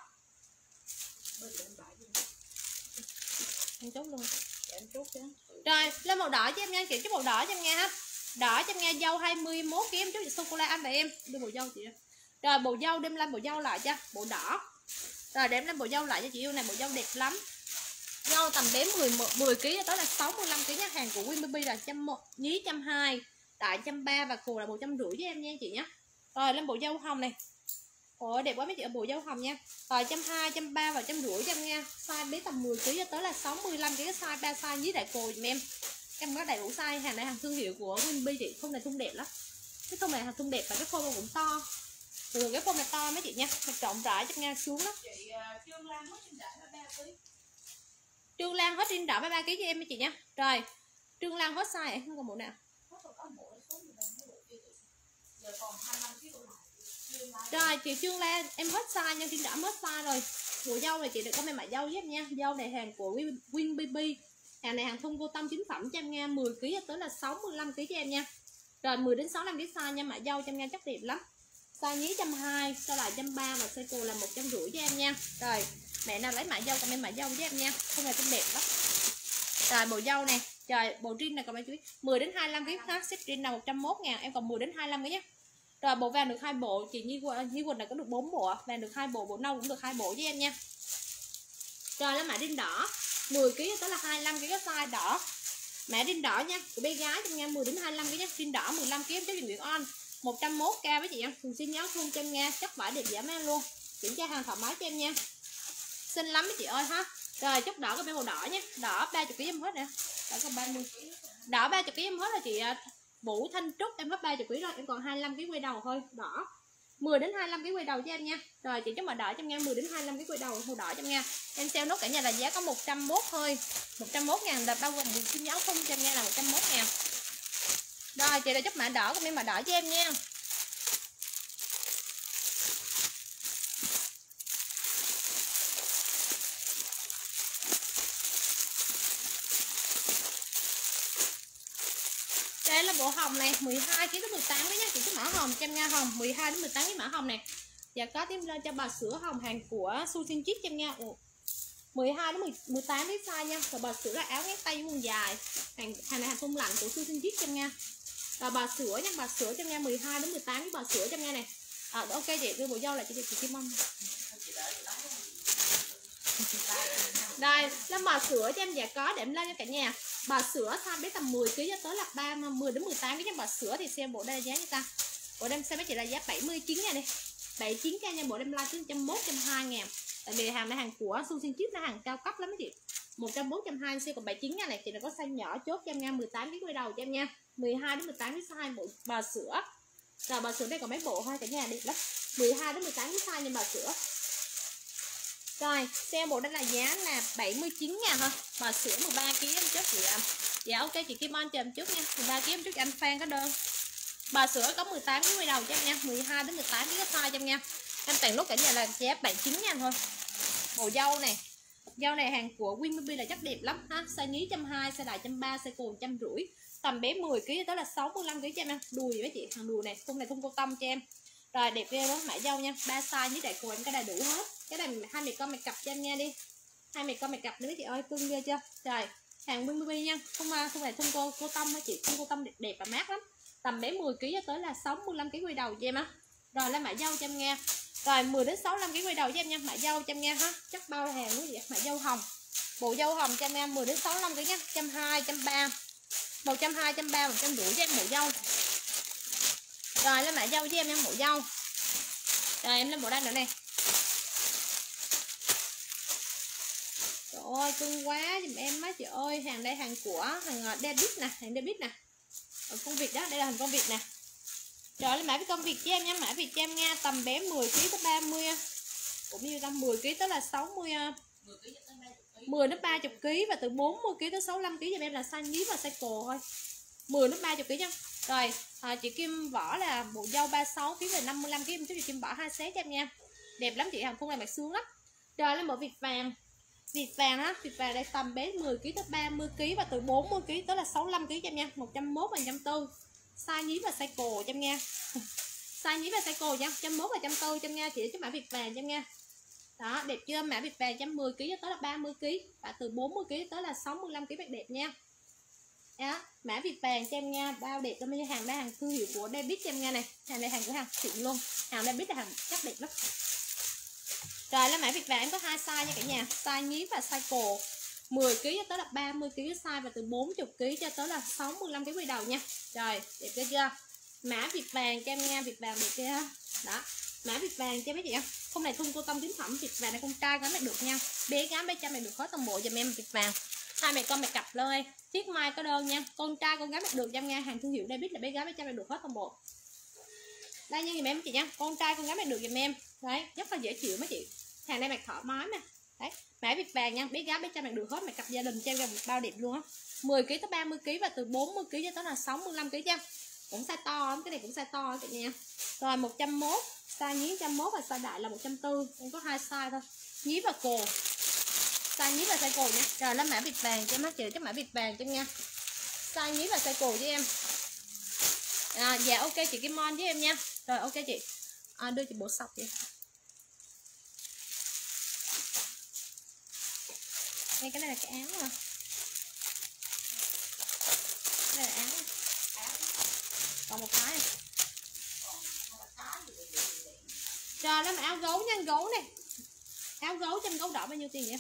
Em chốt luôn. Em chốt chứ. Rồi lên màu đỏ cho em nha, chị chốt màu đỏ cho em nghe ha. Đỏ cho em nghe, dâu 21 kg em chốt chị sô cô la anh và em. Đưa bộ dâu chị. Rồi bộ dâu đem lên bộ dâu lại cho, bộ đỏ. Rồi đem lên bộ dâu lại cho chị yêu này, bộ dâu đẹp lắm. Dâu tầm đếm 10 kg tới là 65 kg nha, hàng của Winby là 100 nhí 120, đại 130 và cù là 150 với em nha chị nhé. Rồi lên bộ dâu hồng này. Ôi đẹp quá mấy chị, ở bộ dâu hồng nha. Rồi 120, 130 và 150 cho em nha. Size bé tầm 10 kg tới là 65 kg, size 3 size nhí đại cù giùm em. Em có đầy đủ size, hàng này hàng thương hiệu của Winby chị, thun này thun đẹp lắm. Cái thun này hàng thun đẹp và cái phông cũng to. Từ cái phông này to mấy chị nha, mặc rộng rãi cho nha xuống đó. Chị Trương Lan hết trên đại 3 kg. Trương Lan hết trên đỏ 33 kg cho em mấy chị nha. Rồi Trương Lan hết size không còn bộ nào. Rồi chị Trương Lan em hết size nha, trên đỏ hết size rồi. Bộ dâu này chị được có mấy mã dâu với em nha. Dâu này hàng của Winby. Hàng này hàng thun cô tông chính phẩm cho em nha, 10 kg tới là 65 kg cho em nha. Rồi 10 đến 65 kg size nha, mã dâu cho em nha, chắc đẹp lắm. Size nhí 120, size lại 130 và size cù là 150 cho em nha. Rồi mẹ nào lấy mã dâu comment mã dâu với em nha, không là cũng đẹp lắm. Rồi bộ dâu này, trời bộ jean này còn mấy chú 10 đến 25 kg khác, ship jean là 101.000, em còn 10 đến 25 kg nhé. Rồi bộ vàng được 2 bộ, chị Nhi Quỳnh này có được 4 bộ, vàng được 2 bộ, bộ nâu cũng được 2 bộ với em nha. Rồi lấy mã đinh đỏ 10 kg tới là 25 kg size đỏ. Mã đinh đỏ nha, của bé gái cho nha, 10 đến 25 kg nhé, đinh đỏ 15 kg cho chị Nguyễn On. 101k với chị em, thường xin nháo thun cho em nha, chắc vải đẹp dã man luôn. Kiểm tra hàng thoải mái cho em nha. Xinh lắm mấy chị ơi ha. Rồi chút đỏ có màu đỏ nhé, đỏ 30 kg em hết nè. Đỏ còn 30. Đỏ 30 kg em hết là chị Vũ Thanh Trúc em hết 30 kg rồi, em còn 25 kg quay đầu thôi, đỏ. 10 đến 25 kg quay đầu cho em nha. Rồi chị chốt mà đỏ cho em nha, 10 đến 25 kg quay đầu màu đỏ cho em nha. Em sale nốt cả nhà là giá có 101 thôi. 101.000 là bao gồm một cái nháo thun cho em nha là 101.000. Rồi chị đã chốt mã đỏ của em mã đỏ cho em nha. Đây là bộ hồng này, 12 kg đến 18 kg nhá, chị cái mã hồng cho em nha, hồng 12 đến 18 kg mã hồng này. Và có thêm lên cho bà sữa hồng hàng của Susan Chip cho em nha. 12 đến 18 kg size nha. Rồi bà sữa là áo ngắn tay với quần dài. Hàng này hàng thun lạnh của Susan Chip cho em nha. Rồi bà sữa nha, bà sữa cho em nha, 12 đến 18 kg bà sữa cho em nha này. Ok chị đưa bộ dâu lại cho chị Kim Mông. Đây, lên bà sữa cho em, dạ có để em lên cho cả nhà. Bà sữa size đến tầm 10 kg cho tới là 30 đến 18 kg nha. Bà sữa thì xem bộ đây là giá như ta. Bộ đem xem mấy chị là giá 79 nha đi. 79k nha, bộ đem like tới 101 120.000. Tại vì hàng này hàng của Susan Chip nó hàng cao cấp lắm mấy chị. 140 120 size còn 79 nha này, chị là có size nhỏ chốt cho em nha, 18 kg quay đầu cho em nha. 12 đến 18 kg size bộ bà sữa. Rồi bà sữa đây còn mấy bộ thôi cả nhà đẹp lắm. 12 đến 18 kg size nha bà sữa. Rồi, sale bộ đây là giá là 79.000 thôi. Mà sữa 13 kg em trước chị ạ. Dạ ok chị Kim Anh chờ em trước nha. 13 kg em trước anh Phan có đơn. Bà sữa có 18 kg quay đầu cho em nha, 12 đến 18 kg size cho em nha. Em tặng nốt cả nhà là giá 79.000 thôi. Bộ dâu này. Dâu này hàng của Winbaby là chắc đẹp lắm ha. Size nhí 120, size đại 130, size cồn 150. Tầm bé 10 kg tới là 65 kg cho em nha. Đùi với chị, hàng đùi này, khung này khung cô tông cho em. Rồi đẹp ghê đó, mã dâu nha, 3 size với đại cồn em cái đầy đủ hết. Cái này hai mẹ con mẹ cặp cho em nha đi. Hai mẹ con mẹ cặp nữa chị ơi, cưng ghê chưa. Rồi, hàng Winbaby nha. Khung này khung cô tông á chị, khung cô tông đẹp và mát lắm. Tầm bé 10 kg cho tới là 65 kg quay đầu cho em á. Rồi lên mã dâu cho em nghe. Rồi 10 đến 65 kg quay đầu cho em nha, mã dâu cho em nghe ha. Chắc bao hàng nữa vậy, mã dâu hồng. Bộ dâu hồng cho em nghe 10 đến 65 kg nha, 120, 130. 120, 130, 150 cho em bộ dâu. Rồi lên mã dâu cho em nha, bộ dâu. Rồi em lên bộ đây nữa nè. Trời ơi cưng quá giùm em á chị ơi, hàng đây hàng của hàng debit nè, hàng debit nè. Ở con vịt đó, đây là hình con vịt nè. Rồi lên mã với con vịt cho em nha, mã vịt cho em nha, tầm bé 10 kg tới 30 cũng như tầm 10 kg tới là 60 10 đến 30 kg và từ 40 kg tới 65 kg cho em là size nhí và size cồ thôi. 10 đến 30 kg nha. Rồi, chị Kim Võ là bộ dâu 36 kg và 55 kg em cho chị Kim Võ 2 set cho em nha. Đẹp lắm chị, hàng khung này mặc sướng lắm. Rồi lên bộ vịt vàng. Vịt vàng á, vịt vàng đây tầm bé 10 kg tới 30 kg và từ 40 kg tới là 65 kg cho em nha, 101 và 140. Size nhí và size cồ cho em nha. Size nhí và size cồ nha, 101 và 140 cho em nha, chị cái mã vịt vàng cho em nha. Đó, đẹp chưa? Mã vịt vàng 110 kg cho tới là 30 kg và từ 40 kg tới là 65 kg đẹp nha. Đó, mã vịt vàng cho em nha, bao đẹp lắm nha, hàng đây hàng thương hiệu của David cho em nha này. Hàng này hàng của hàng xịn luôn. Hàng David là hàng chắc đẹp lắm. Rồi lên mã vịt vàng em có 2 size nha cả nhà, size nhí và size cồ. 10 kg cho tới là 30 kg size và từ 40 kg cho tới là 65 kg quay đầu nha. Rồi, đẹp chưa? Mã vịt vàng cho em nha, vịt vàng đẹp chưa? Đó. Mã vịt vàng cho mấy chị em. Hôm này thun cô tông chính phẩm, vịt vàng này con trai gắn được nha. Bé gái bé trăm này được hết toàn bộ giùm em vịt vàng. Hai mẹ con mẹ cặp lên. Chiếc mai có đơn nha. Con trai con gái được cho em nha, hàng thương hiệu David là bé gái bé trăm này được hết toàn bộ. Đây nha giùm em chị nha. Con trai con gái được giùm em. Đấy, rất là dễ chịu mấy chị. Hàng đây mặc thoải mái nè. Đấy, mã vịt vàng nha, bé gái bé trăm được hết, mẹ cặp gia đình treo ra một bao đẹp luôn á. 10 kg tới 30 kg và từ 40 kg cho tới là 65 kg nha. Cũng size to lắm, cái này cũng size to cả nhà. Rồi 101, size nhí 101 và size đại là 140, em có 2 size thôi. Nhí và cồ. Size nhí và size cồ nha. Rồi lên mã vịt vàng cho em chị, cái mã vịt vàng cho em nha. Size nhí và size cồ cho em. Dạ ok chị Kim Mon với em nha. Rồi ok chị. Đưa chị bộ sọc vậy. Đây cái này là cái áo mà. Đây là áo. Còn một cái này. Rồi nó mà áo gấu nha, gấu này. Áo gấu chân gấu đỏ bao nhiêu tiền vậy?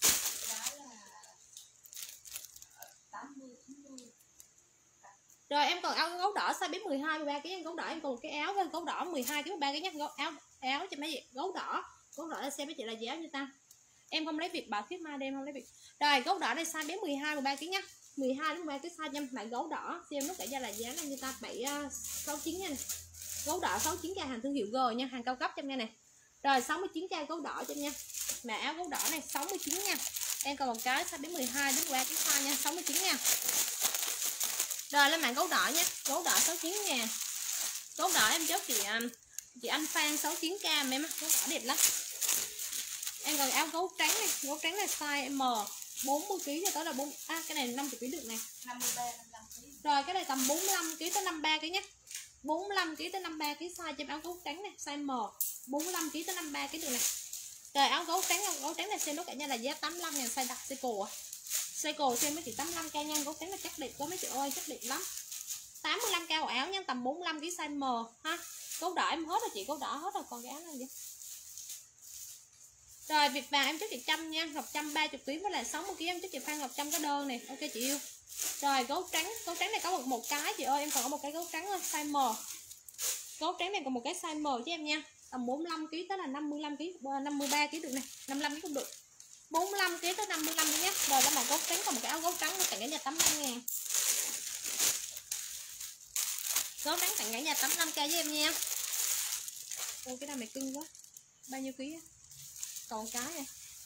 Rồi em còn áo gấu đỏ size bé 12 13 kg gấu đỏ, em còn một cái áo với gấu đỏ 12 kg 13 kg nhá, áo cho mấy gì? Gấu đỏ là xem mấy chị là giá như ta. Em không lấy việc bảo thiết mai đem không lấy việc. Rồi gấu đỏ này size bé 12 13 kg nhá. 12 đến 13 kg size em lại gấu đỏ, xem lúc cả ra là giá là như ta 769 nha này. Gấu đỏ 69 k hàng thương hiệu G nha, hàng cao cấp cho em nghe này. Rồi 69 k gấu đỏ cho em nha. Mà áo gấu đỏ này 69 nha. Em còn một cái size bé 12 đến 13 kg size nha, 69 nha. Rồi lên mạng gấu đỏ nhé, gấu đỏ 69 ngàn. Gấu đỏ em chốt chị Anh Phan 69k em á, gấu đỏ đẹp lắm. Em còn áo gấu trắng này, gấu trắng này size M 40 kg cho tới là cái này 50 kg được nè. 53 55 kg. Rồi cái này tầm 45 kg tới 53 kg nhé. 45 kg tới 53 kg size cho áo gấu trắng này, size M 45 kg tới 53 kg được nè. Rồi áo gấu trắng này xem nó cả nhà là giá 85 000 size đặc size cổ. Size cổ xem mấy chị 85k nha, gấu trắng là chắc đẹp quá mấy chị ơi, chắc đẹp lắm. 85k của áo nha, tầm 45 kg size M ha. Gấu đỏ em hết rồi chị, gấu đỏ hết rồi, còn cái áo này vậy. Rồi vịt vàng em chốt chị Trâm nha, 130 kg với lại 60 kg em chốt chị Phan Ngọc Trâm có đơn này, ok chị yêu. Rồi gấu trắng này có một cái chị ơi, em còn có một cái gấu trắng size M. Gấu trắng này còn một cái size M cho em nha, tầm 45 kg tới là 55 kg, 53 kg được này, 55 kg cũng được. 45 kg tới 55 kg nhé. Rồi là gấu trắng, còn một cái áo gấu trắng nó tặng cả nhà 85 ngàn. Gấu trắng tặng cả nhà 85k với em nha. Ôi cái này mày cưng quá. Bao nhiêu ký á? Còn cái này.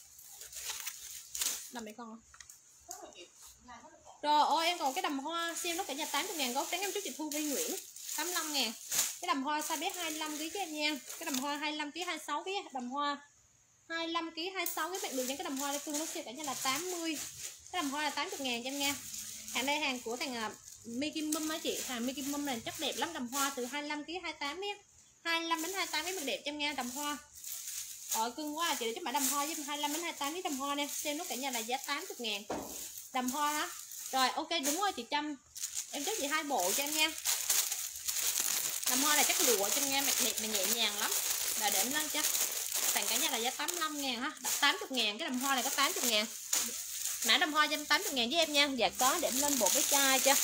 Đầm này con. Rất là kịp. Trời ơi em còn cái đầm hoa xem nó cả nhà 80.000 gốc, tránh em chúc chị Thu Vi Nguyễn 85.000. Cái đầm hoa size bé 25 kg cho em nha. Cái đầm hoa 25 kg 26 kg, đầm hoa 25 kg 26 kg bạn được những cái đầm hoa này Phương nó siêu cả nhà là 80. Cái đầm hoa là 80.000 cho em nha. Hàng đây hàng của thằng Mickey Mum á chị, hàng Mickey Mum này chắc đẹp lắm, đầm hoa từ 25 kg 28 kg. 25 đến 28 kg đẹp cho em nha, đầm hoa. Rồi cưng quá chị để giúp mã đầm hoa với 25 đến 28 kg đầm hoa nè, xem nó cả nhà là giá 80.000. Đầm hoa hả? Rồi ok đúng rồi chị Trâm. Em chốt chị 2 bộ cho em nha. Đầm hoa là chắc lụa cho em nha, mặt đẹp mà nhẹ nhàng lắm. Rồi để em lên cho. Tặng cả nhà là giá 85.000 ha, 80.000, cái đầm hoa này có 80.000. Mã đầm hoa cho em 80.000 với em nha. Dạ có, để em lên bộ với chai cho.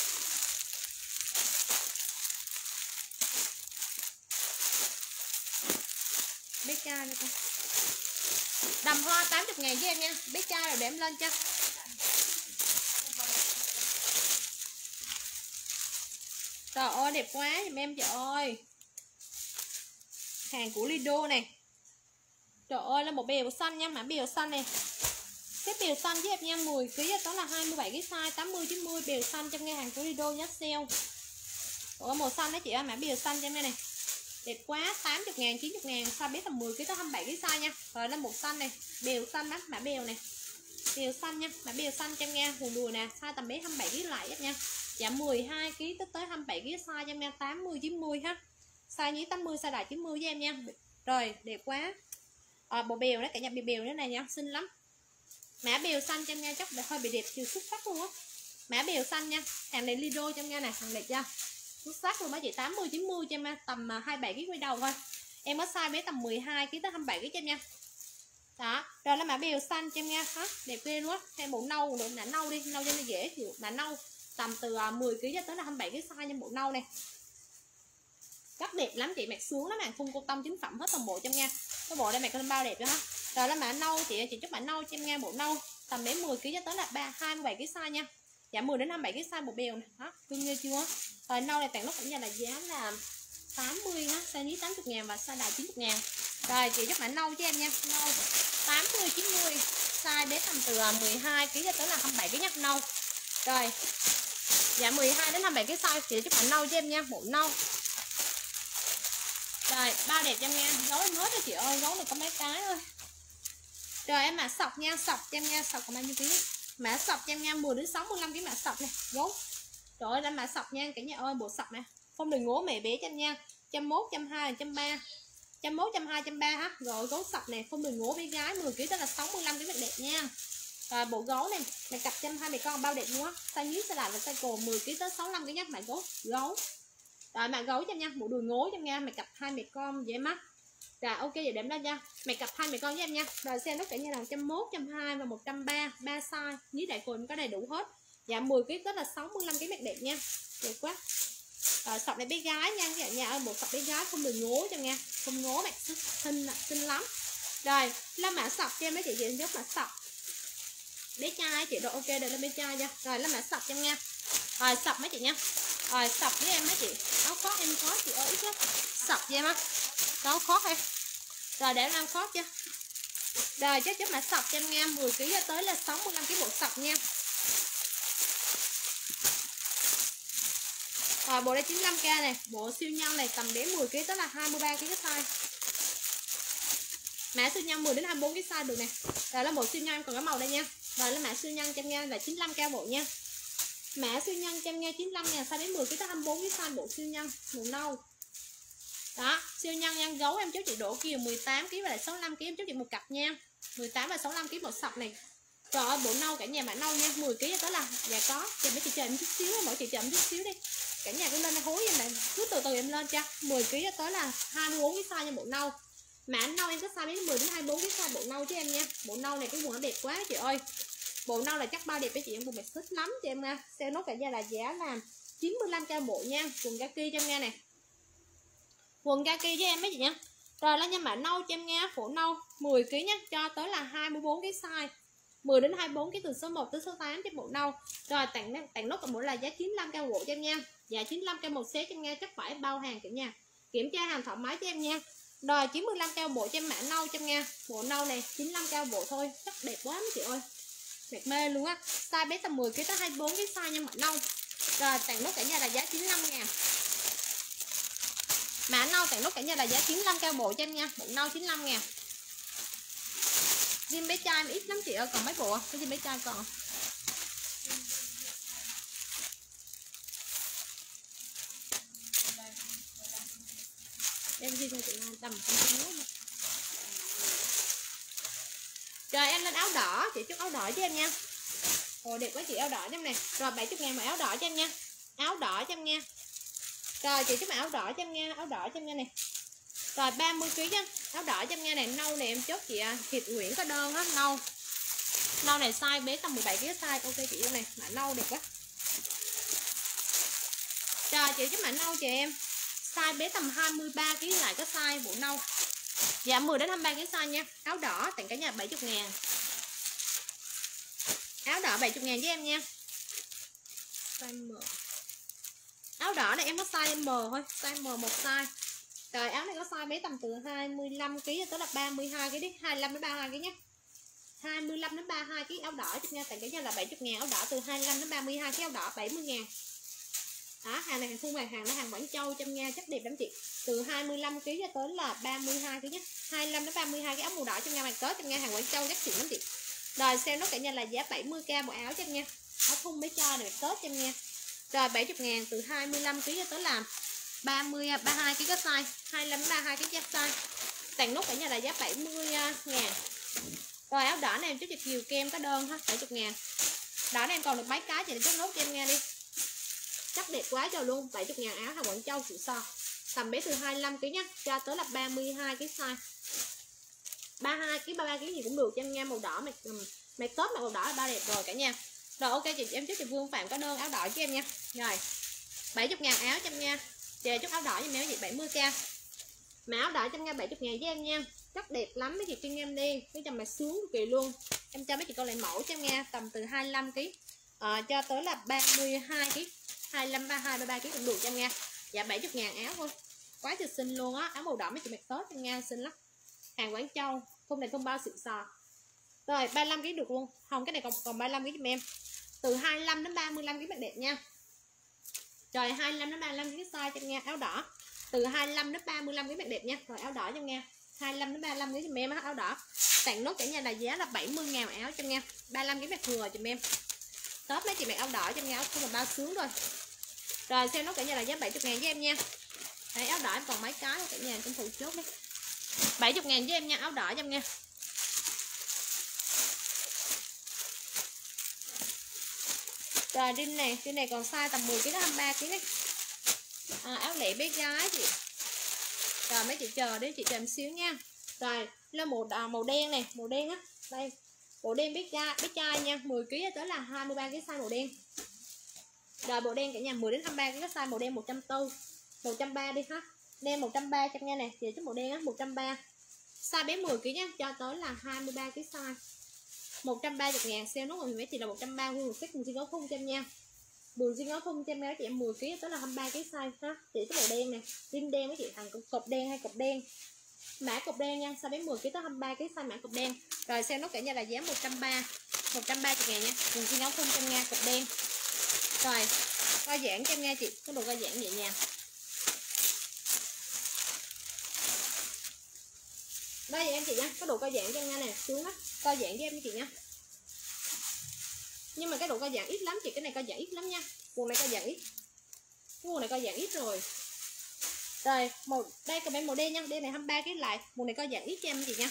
Bé chai nữa con. Đầm hoa 80.000 với em nha. Bé chai rồi để em lên cho. Trời ơi đẹp quá giùm em trời ơi. Hàng của Lido này. Trời ơi là một bèo xanh nha, mã bèo xanh này. Cái bèo xanh với em nha, 10 kg đó là 27 cái size 80 90 bèo xanh trong nghe hàng của Lido nhá sale. Ủa màu xanh đó chị ơi, mã bèo xanh cho em này. Đẹp quá, 80.000 90.000, size bé tầm 10 kg tới 27 cái size nha. Rồi là một xanh này, bèo xanh đó, mã bèo này. Bèo xanh nha, mã bèo xanh cho em nha, quần đùi nè, size tầm bé 27 kg lại em nha. Dạ 12 kg tới 27 kg size cho em nha, 80 90 ha. Size nhí 80, size đại 90 với em nha. Rồi, đẹp quá. Bộ bèo đó cả nhà, bèo nữa này nha, xinh lắm. Mã bèo xanh cho em nha, chắc hơi bị đẹp chiều xuất sắc luôn á. Mã bèo xanh nha, hàng này Lido cho em nha nè, hàng đẹp chưa? Xuất sắc luôn mấy chị, 80 90 cho em nha, tầm 27 kg quay đầu thôi. Em có size bé tầm 12 kg tới 27 kg cho em nha. Đó, rồi là mã bèo xanh cho em nha, ha, đẹp ghê luôn á. Thêm bộ nâu nữa, mã nâu đi, nâu cho nó dễ chịu, mã nâu tầm từ 10 kg cho tới là 27 kg size nha, bộ nâu này. Rất đẹp lắm chị, mặc xuống lắm, hàng thun cô tông chính phẩm hết toàn bộ cho em nha. Cái bộ đây mặc lên bao đẹp nữa ha. Rồi là mã nâu chị chúc mã nâu cho em nha, bộ nâu tầm đến 10 kg cho tới là 27 kg size nha. Dạ 10 đến 27 kg size bộ bèo này, đó, cưng như chưa? Rồi nâu này tặng nó cũng như là giá là 80 ha, size nhí 80.000 và size đại 90.000. Rồi chị chúc mã nâu cho em nha, nâu 80 90, size đến tầm từ 12 kg cho tới là 27 kg nha, nâu. Rồi. Dạ 12 đến 27 kg size chị chúc mã nâu cho em nha, bộ nâu. Rồi, bao đẹp cho em nha, gấu em hết rồi chị ơi, gấu này có mấy cái thôi. Rồi em mã sọc nha, sọc cho em nha, sọc còn bao nhiêu ký? Mã sọc cho em nha, 10 đến 65 kg mã sọc này, gấu. Trời ơi, em mã sọc nha cả nhà ơi, bộ sọc nè. Không đừng ngố mẹ bé cho em nha. 101, 120, 130. 101, 120, 130 ha. Rồi gấu sọc này, không đừng ngố bé gái 10 kg tức là 65 kg đẹp nha. Rồi bộ gấu này, mày cặp cho em 2 mẹ con bao đẹp luôn á. Size nhí size đại và size cổ 10 kg tới 65 kg nhá, mã gấu. Gấu. Rồi mã gấu cho em nha, bộ đùi ngố cho em nha, mày cặp 2 mẹ con dễ mắt. Rồi ok vậy đếm lên nha. Mày cặp 2 mẹ con với em nha. Rồi xem nó cả như là 101, 120 và 130, 3 size, nhí đại quần có đầy đủ hết. Dạ 10 kg tức là 65 kg đẹp nha. Đẹp quá. Sọc này bé gái nha cả nhà ơi, bộ sọc bé gái không đừng ngố cho nha, không ngố mặt xinh lắm. Rồi là mã sọc cho em mấy chị giúp mã sọc bé trai chị, rồi ok đây là bé trai nha. Rồi là mã sọc cho em nha. Rồi sọc mấy chị nha. Rồi sọc với em mấy chị, áo khoác em khó chị ơi, ít lắm. Sọc với em á, áo khoác em. Rồi để em ăn khoác chưa. Rồi chắc mã sọc cho em nha, 10 kg tới là 65 kg bộ sọc nha. Rồi bộ đây 95k này, bộ siêu nhân này tầm đến 10 kg tới là 23 kg size. Mã siêu nhân 10 đến 24 kg size được nè. Rồi là bộ siêu nhân còn cái màu đây nha. Rồi là mã siêu nhân cho em nha là 95k bộ nha. Mã siêu nhân cho em nha 95 ngàn size đến 10 kg tới 24 kg size bộ siêu nhân màu nâu. Đó, siêu nhân nha, gấu em chốt chị Đỗ Kiều 18 kg và lại 65 kg em chốt chị một cặp nha. 18 và 65 kg một sọc này. Trời ơi bộ nâu cả nhà mã nâu nha, 10 kg tới là dạ có. Cho mấy chị chờ em chút xíu, mỗi chị chờ em chút xíu đi. Cả nhà cứ lên hối em này, cứ từ từ em lên cho. 10 kg tới là 24 cái size nha bộ nâu. Mã nâu em có size đến 10 đến 24 cái size bộ nâu chứ em nha. Bộ nâu này cái quần nó đẹp quá chị ơi. Bộ nâu là chắc bao đẹp với chị em, quần mệt thích lắm cho em nha. Sale nốt cả nhà là giá là 95k bộ nha, quần kaki cho em nha nè. Quần kaki với em mấy chị nha. Rồi là nha mã nâu cho em nha, phổ nâu 10 kg nha, cho tới là 24 cái size. 10 đến 24 cái từ số 1 tới số 8 trên bộ nâu. Rồi tặng nốt cả bộ là giá 95k bộ cho em nha. Dạ 95k một set cho em nha, chắc phải bao hàng cả nhà. Kiểm tra hàng thoải mái cho em nha. Rồi 95k bộ cho em mã nâu cho em nha. Bộ nâu này 95k bộ thôi, chắc đẹp quá mấy chị ơi. Mệt mê luôn á. Size bé tầm 10 kg tới 24 cái size nha mã nâu. Rồi tặng nốt cả nhà là giá 95.000. Mã nâu tặng nốt cả nhà là giá 95 cao bộ cho em nha. Bộ nâu 95.000. Zin bé trai mà ít lắm chị ơi, còn mấy bộ cái zin bé trai còn. Em ghi cho chị Lan tầm rồi em lên áo đỏ, chị chốt áo đỏ cho em nha. Ồ đẹp quá chị, áo đỏ cho em này. Rồi 70.000 mà áo đỏ cho em nha. Áo đỏ cho em nha. Rồi chị chốt áo đỏ cho em nha, áo đỏ cho em nha này. Rồi 30 kg nha. Áo đỏ cho em nha này, nâu này em chốt chị Thịt Nguyễn có đơn á, nâu. Nâu này size bé tầm 17 kg size. Ok chị yêu này, mã nâu đẹp quá. Rồi chị chốt mã nâu chị em. Size bé tầm 23 kg lại có size bộ nâu. Dạ 10 đến 23 kg size nha. Áo đỏ tặng cả nhà 70.000. Áo đỏ 70.000 với em nha. Size M. Áo đỏ này em có size M thôi, size M một size. Rồi áo này có size bé tầm từ 25 kg tới là 32 kg đi, 25 đến 32 kg nhé. 25 đến 32 kg áo đỏ cho nha, tặng cả nhà là 70.000. Áo đỏ từ 25 đến 32 kg áo đỏ 70.000. Đó, hàng này hàng thun này, hàng là hàng Quảng Châu trong nha, chất đẹp lắm chị. Từ 25 kg cho tới là 32 kg nhé. 25 đến 32 cái áo màu đỏ trong nha, màn cớ trong nha, hàng Quảng Châu chất xịn lắm chị. Rồi xem nó cả nhà là giá 70k bộ áo cho em nha. Áo thun mới cho này Tết cho em nha. Rồi 70.000 từ 25 kg cho tới là 32 kg có size, 25 đến 32 kg size. Tặng nốt cả nhà là giá 70.000. Rồi áo đỏ này em chút chụp chiều kem có đơn ha, 70.000. Đỏ này em còn được mấy cái thì chốt nốt cho em nghe đi. Chắc đẹp quá trời luôn, 70.000 áo hàng Quảng Châu xịn sò. Tầm bé từ 25 kg nhá, cho tới là 32 kg size. 32 kg, 33 kg gì cũng được cho em nha, màu đỏ mày tốt màu đỏ là ba đẹp rồi cả nhà. Rồi ok chị em chúc chị Vương Phạm có đơn áo đỏ cho em nha. Rồi 70.000 áo cho em nha. Chị chúc áo đỏ cho em chị 70k. Mà áo đỏ cho em nha 70.000 với em nha. Rất đẹp lắm mấy chị Trinh em đi. Cái chồng mà sướng cực kỳ luôn. Em cho mấy chị con lại mẫu cho em nha, tầm từ 25 kg cho tới là 32 kg. 25 32 33 kg cũng được cho em nha. Dạ 70.000 áo thôi. Quá trời xinh luôn á, áo màu đỏ mấy chị mặc tốt cho em nha, xinh lắm. Hàng Quảng Châu, thun này thun bao xịn sò. Rồi 35 kg được luôn. Không cái này còn 35 kg giùm em. Từ 25 đến 35 kg mặc đẹp nha. Rồi 25 đến 35 kg size cho em nha, áo đỏ. Từ 25 đến 35 kg mặc đẹp nha. Rồi áo đỏ cho em nha. 25 đến 35 kg giùm em á, áo đỏ. Tặng nốt cả nhà là giá là 70.000 áo cho em nha. 35 kg mặc vừa giùm em. Top mấy chị mặc áo đỏ cho em nha, áo thun là bao sướng rồi. Rồi xem nốt cả nhà là giá 70.000 với em nha. Đấy, áo đỏ em còn mấy cái cả nhà trong phụ chốt đi. 70.000 với em nha, áo đỏ cho em nha. Rồi trên này còn size tầm 10 kg đến 23 kg đấy. Áo lẹ bé gái chị. Rồi mấy chị chờ đi, chị chờ em xíu nha. Rồi lên màu đen này, màu đen á. Đây. Bộ đen bé trai nha, 10 kg tới là 23 kg size màu đen. Rồi bộ đen cả nhà 10 đến 23 kg size màu đen 140. 130 đi ha. Đen 130 cho nha nè, chị chút màu đen á 130. Size bé 10 kg nha, cho tới là 23 kg size. 130.000 sale nốt rồi mấy chị là 130 nguyên một set đường xuyên áo thun cho em nha. Đường xuyên áo thun cho em mấy chị em 10 kg tới là 23 kg size ha. Chị cái màu đen nè, tim đen mấy chị thằng cột đen hay cột đen. Mã cột đen nha, size bé 10 kg tới 23 kg size mã cột đen. Rồi sale nốt cả nhà là giá 130.000 nha. Đường xuyên áo thun cho em nha, cột đen. Rồi, co giãn cho em nha chị, cái đồ co giãn nhẹ nhàng. Đây em chị nha, cái đồ co giãn cho em nha nè, xuống á, co giãn cho em chị nha. Nhưng mà cái độ co giãn ít lắm chị, cái này co giãn ít lắm nha. Quần này co giãn ít. Cái quần này co giãn ít rồi. Rồi, đây có màu đen nha, đen này 23 kg lại, quần này co giãn ít cho em chị nha.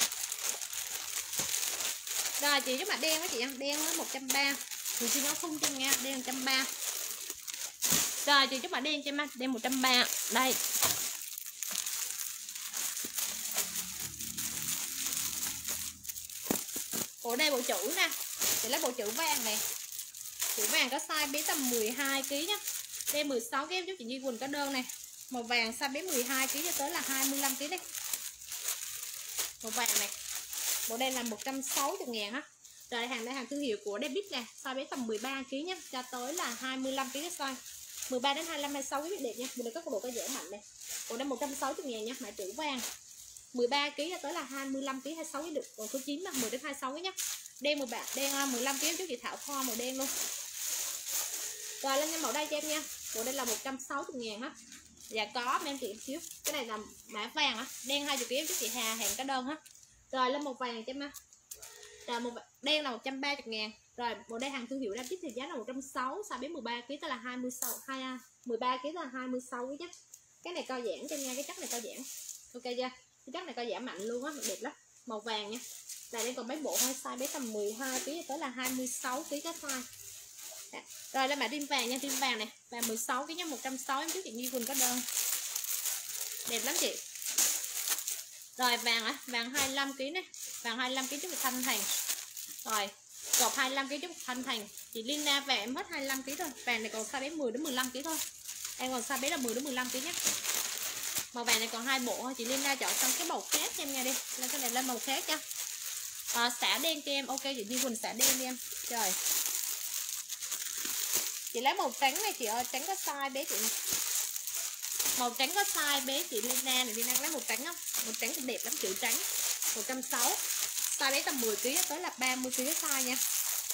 Rồi chị giúp mặt đen đó chị nha, đen nó 130. Mình xin áo thun cho em nha, đen 130. Rồi chị giúp mặt đen cho em, đen 130. Đây. Ở đây bộ chữ nè. Để lấy bộ chữ vàng này. Chữ vàng có size bé tầm 12 kg nhá. Đây 16 kg em giúp chị Nhi quần có đơn này. Màu vàng size bé 12 kg cho tới là 25 kg đấy. Màu vàng này. Bộ đây là 160.000 á. Rồi hàng đây hàng thương hiệu của David nè, size bé tầm 13 kg nhá, cho tới là 25 kg size. 13 đến 25 26 kg đẹp nha. Bộ này có độ có giãn mạnh này. Bộ đây 160.000 nha, mã chữ vàng. 13 kg cho tới là 25 kg 26 kg được. Còn số 9 là 10 đến 26 kg nhá. Đen 13, đen 15 kg chú chị Thảo Thoa màu đen luôn. Rồi lên em màu đây cho em nha. Bộ đây là 160.000 á. Dạ có em chị xíu. Cái này là mã vàng á, đen 20 kg chú chị Hà hàng cái đơn á. Rồi lên màu vàng cho em ha. Rồi một đen là 130.000. Rồi bộ đây hàng thương hiệu David thì giá là 160, size bé 13 kg tức là 26 13 kg là 26 kg nhé. Cái này co giãn cho em nha, cái chất này co giãn. Ok chưa? Cái chất này co giãn mạnh luôn á, đẹp lắm. Màu vàng nha. Này đây còn mấy bộ hai size bé tầm 12 kg tới là 26 kg cái size. Rồi là mã rim vàng nha, rim vàng này, vàng 16 kg nha, 160 em trước chị Nhi Quỳnh có đơn. Đẹp lắm chị. Rồi vàng á, vàng 25 kg này, vàng 25 kg trước Thanh Thành. Rồi, cột 25 kg trước Thanh Thành. Chị Lina vàng em hết 25 kg thôi. Vàng này còn size bé 10 đến 15 kg thôi. Em còn size bé là 10 đến 15 kg nhé. Màu vàng này còn hai bộ thôi, chị Lina chọn sang cái màu khác cho em nha đi. Lên cái này lên màu khác nha. Xả đen cho em, ok chị Nhi Quỳnh xả đen đi em. Rồi. Chị lấy màu trắng này chị ơi, trắng có size bé chị này. Màu trắng có size bé chị Lina này, Lina lấy màu trắng không? Màu trắng thì đẹp lắm, chữ trắng. 160. Size bé tầm 10 kg tới là 30 kg size nha.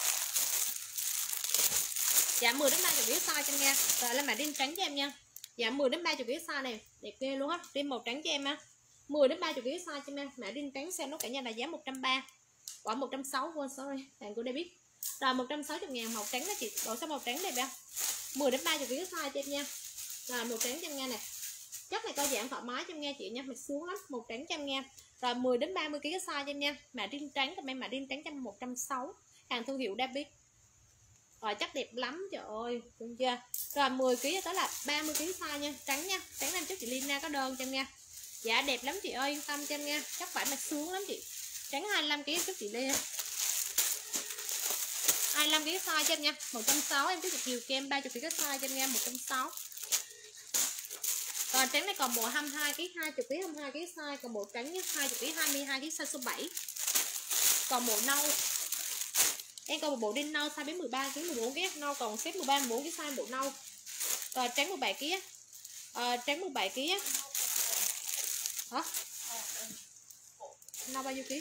Dạ 10 đến 30 kg size cho em nha. Rồi lên mã rim trắng cho em nha. Dạ 10 đến 30 kg size này, đẹp ghê luôn á. Rim màu trắng cho em á. 10 đến 30 kg size cho em. Mã rim trắng xem nó cả nhà là giá 130. Quả 160 quên sorry, hàng của David. Rồi 160.000 màu trắng đó chị. Bộ sao màu trắng đẹp không? 10 đến 30 kg size cho em nha. Rồi màu trắng cho em nha nè. Chất này co giãn thoải mái cho em nghe chị nha, mặt xuống lắm, màu trắng cho em nha. Rồi 10 đến 30 kg size cho em nha. Mã rim trắng cho em, mã rim trắng cho em 160. Hàng thương hiệu David. Rồi chất đẹp lắm trời ơi, đúng chưa? Rồi 10 kg tới là 30 kg size nha, trắng nha. Trắng em trước chị Lina có đơn cho em nha. Dạ đẹp lắm chị ơi, yên tâm cho em nha. Chất vải mặt xuống lắm chị. Trắng 25 kg trước chị Lina. 25 kg size cho em nha, 160 em trước chị Kiều Kem 30 kg size cho em nha, 160. Rồi trắng này còn bộ 22 kg, 20 kg 22 kg size, còn bộ trắng nhé 20 kg 22 kg size số 7. Còn bộ nâu. Em còn một bộ đen nâu size đến 13 kg 14 kg, nâu còn xếp 13 14 kg size bộ nâu. Rồi trắng 17 kg. Trắng 17 kg. Hả? Nâu bao nhiêu kg?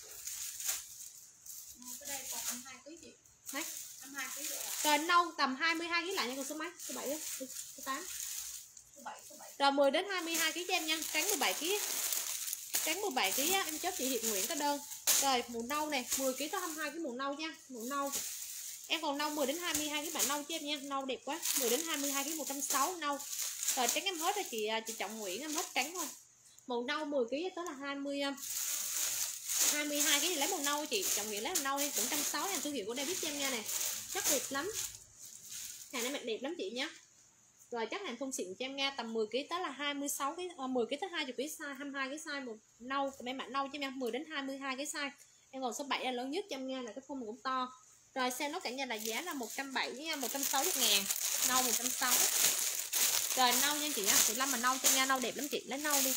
Cái đây còn 22 kg chị. Đấy. 22 kg rồi. Rồi nâu tầm 22 kg lại nha, còn số mấy? Số 7 á, số 8. Số 7. Rồi 10 đến 22 kg cho em nha, trắng 17 kg. Trắng 17 kg á, em chốt chị Hiệp Nguyễn có đơn. Rồi màu nâu này, 10 kg tới 22 kg màu nâu nha, màu nâu. Em còn nâu 10 đến 22 kg bạn nâu cho em nha, nâu đẹp quá, 10 đến 22 kg 160 nâu. Rồi trắng em hết rồi chị Trọng Nguyễn em hết trắng thôi. Màu nâu 10 kg tới là 22 kg thì lấy màu nâu chị Trọng Nguyễn lấy màu nâu đi, cũng 160 hàng thương hiệu của David cho em nha nè. Chất đẹp lắm. Hàng này mặc đẹp lắm chị nhé. Rồi chắc hàng thun xịn cho em nha, tầm 10 kg tới là 26 kg, 10 kg tới 20 kg size, 22 cái size một nâu, mấy bạn nâu cho em nha, 10 đến 22 cái size. Em còn số 7 là lớn nhất cho em nha, là cái thun cũng to. Rồi xem nó cả nhà là giá là 170 nha, 160.000. Nâu 160. Rồi nâu nha chị nha, 15 mà nâu cho em nha, nâu đẹp lắm chị, lấy nâu đi.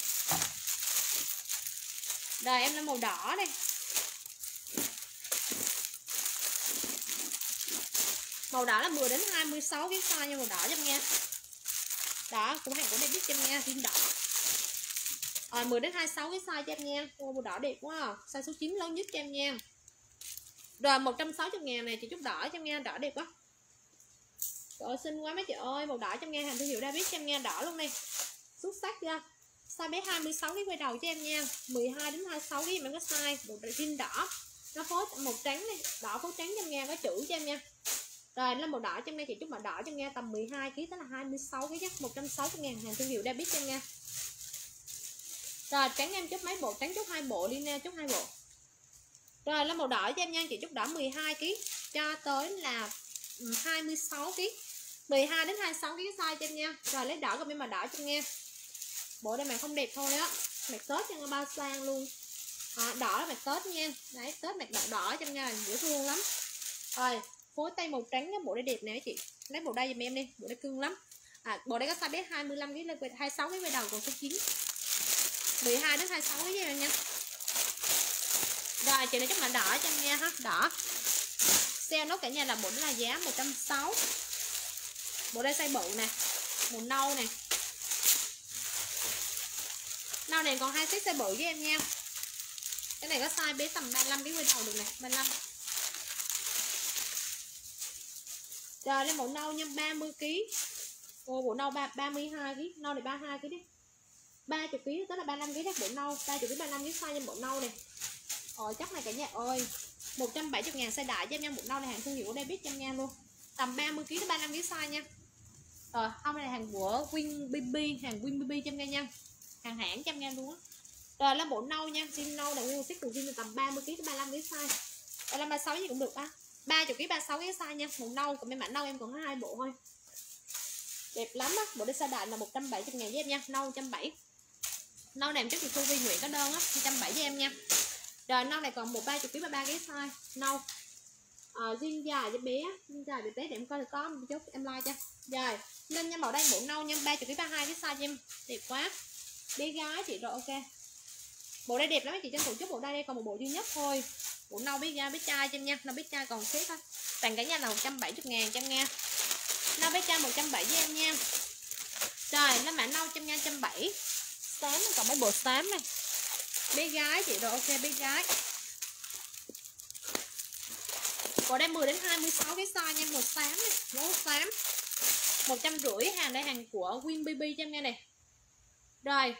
Rồi em lấy màu đỏ đây. Màu đỏ là 10 đến 26 cái size nha, màu đỏ cho em nha. Đó, cũng hàng của David cho em nha, rim đỏ. Rồi 10 đến 26 cái size cho em nha. Ô, màu đỏ đẹp quá à. Size số 9 lớn nhất cho em nha. Rồi 160.000 này chị chút đỏ cho em nha, đỏ đẹp quá. Trời ơi, xinh quá mấy chị ơi, màu đỏ cho em nha, hàng thương hiệu David cho em nha, đỏ luôn đi. Xuất sắc chưa? Size bé 26 cái quay đầu cho em nha. 12 đến 26 cái em có size, bộ rim đỏ. Nó phối màu trắng này, đỏ phối trắng cho em nha, có chữ cho em nha. Rồi nó màu đỏ cho em nha, chị chút màu đỏ cho em nha, tầm 12 kg tới là 26 kg nhé, 160.000 hàng thương hiệu David cho em nha. Rồi trắng em chút mấy bộ, trắng chút 2 bộ, Lina chút 2 bộ. Rồi là màu đỏ cho em nha, chị chút đỏ 12 kg cho tới là 26 kg. 12 đến 26 kg size cho em nha. Rồi lấy đỏ còn bên màu đỏ cho em nha. Bộ đây mày không đẹp thôi á, mày Tết cho bao sang luôn. Đỏ là mày Tết nha. Đấy, Tết mày đỏ cho em nha, dễ thương lắm. Rồi phối tay màu trắng cái bộ đây đẹp nè chị, lấy bộ đây giùm em đi, bộ đây cưng lắm. Bộ đây có size bé 25 kg lên 26 kg quay đầu, còn số 9 12 đến 26 kg em nha. Rồi chị này chắc là đỏ cho em nha ha, đỏ sale nốt cả nhà là bộ là giá 160. Bộ đây size bự nè, màu nâu nè, nâu này còn 2 size bự với em nha. Cái này có size bé tầm 35 kg quay đầu được nè, 35. Rồi lên bộ nâu nha, 30 kg. Ồ, bộ nâu 32 kg, nâu này 32 kg đi. 30 kg tới là 35 kg các bộ nâu, 30 kg 35 kg size nha bộ nâu này. Rồi chắc này cả nhà ơi. 170.000 size đại cho em nha, bộ nâu này hàng thương hiệu của David cho em nha luôn. Tầm 30 kg đến 35 kg size nha. Rồi, hôm nay là hàng của Win BB, hàng Win BB cho em nha. Hàng hãng cho em nha luôn á. Rồi là bộ nâu nha, zin nâu là nguyên set từ zin tầm 30 kg đến 35 kg size. 35 36 gì cũng được á. 30 kg 36 kg size nha, bộ nâu, còn mấy mã nâu em còn có 2 bộ thôi. Đẹp lắm á, bộ đây size đại là 170.000 với em nha, nâu 170. Nâu này trước thì Thu Vi Nguyễn có đơn á, 170 với em nha. Rồi nâu này còn một 30 kg 33 kg size, nâu. Riêng dài cho bé, riêng dài bé để em coi được có một chút em like cho. Rồi, nên nha màu đây bộ nâu nha, 30 kg 32 kg size cho em, đẹp quá. Bé gái chị rồi ok. Bộ đây đẹp lắm chị, tranh thủ chút bộ đây còn một bộ duy nhất thôi. Bộ nâu bé gái bé trai cho em nha, nâu bé trai còn xếp thôi. Tặng cả nhà là 170.000 cho em nha. Nâu bé trai 170 với em nha. Rồi, nó mã nâu cho em nha, 170. Xám còn mấy bộ xám này. Bé gái chị rồi ok, bé gái. Bộ đây 10 đến 26 cái size nha, một xám này, gấu xám. 150, hàng đây hàng của Win BB cho em nghe này. Rồi.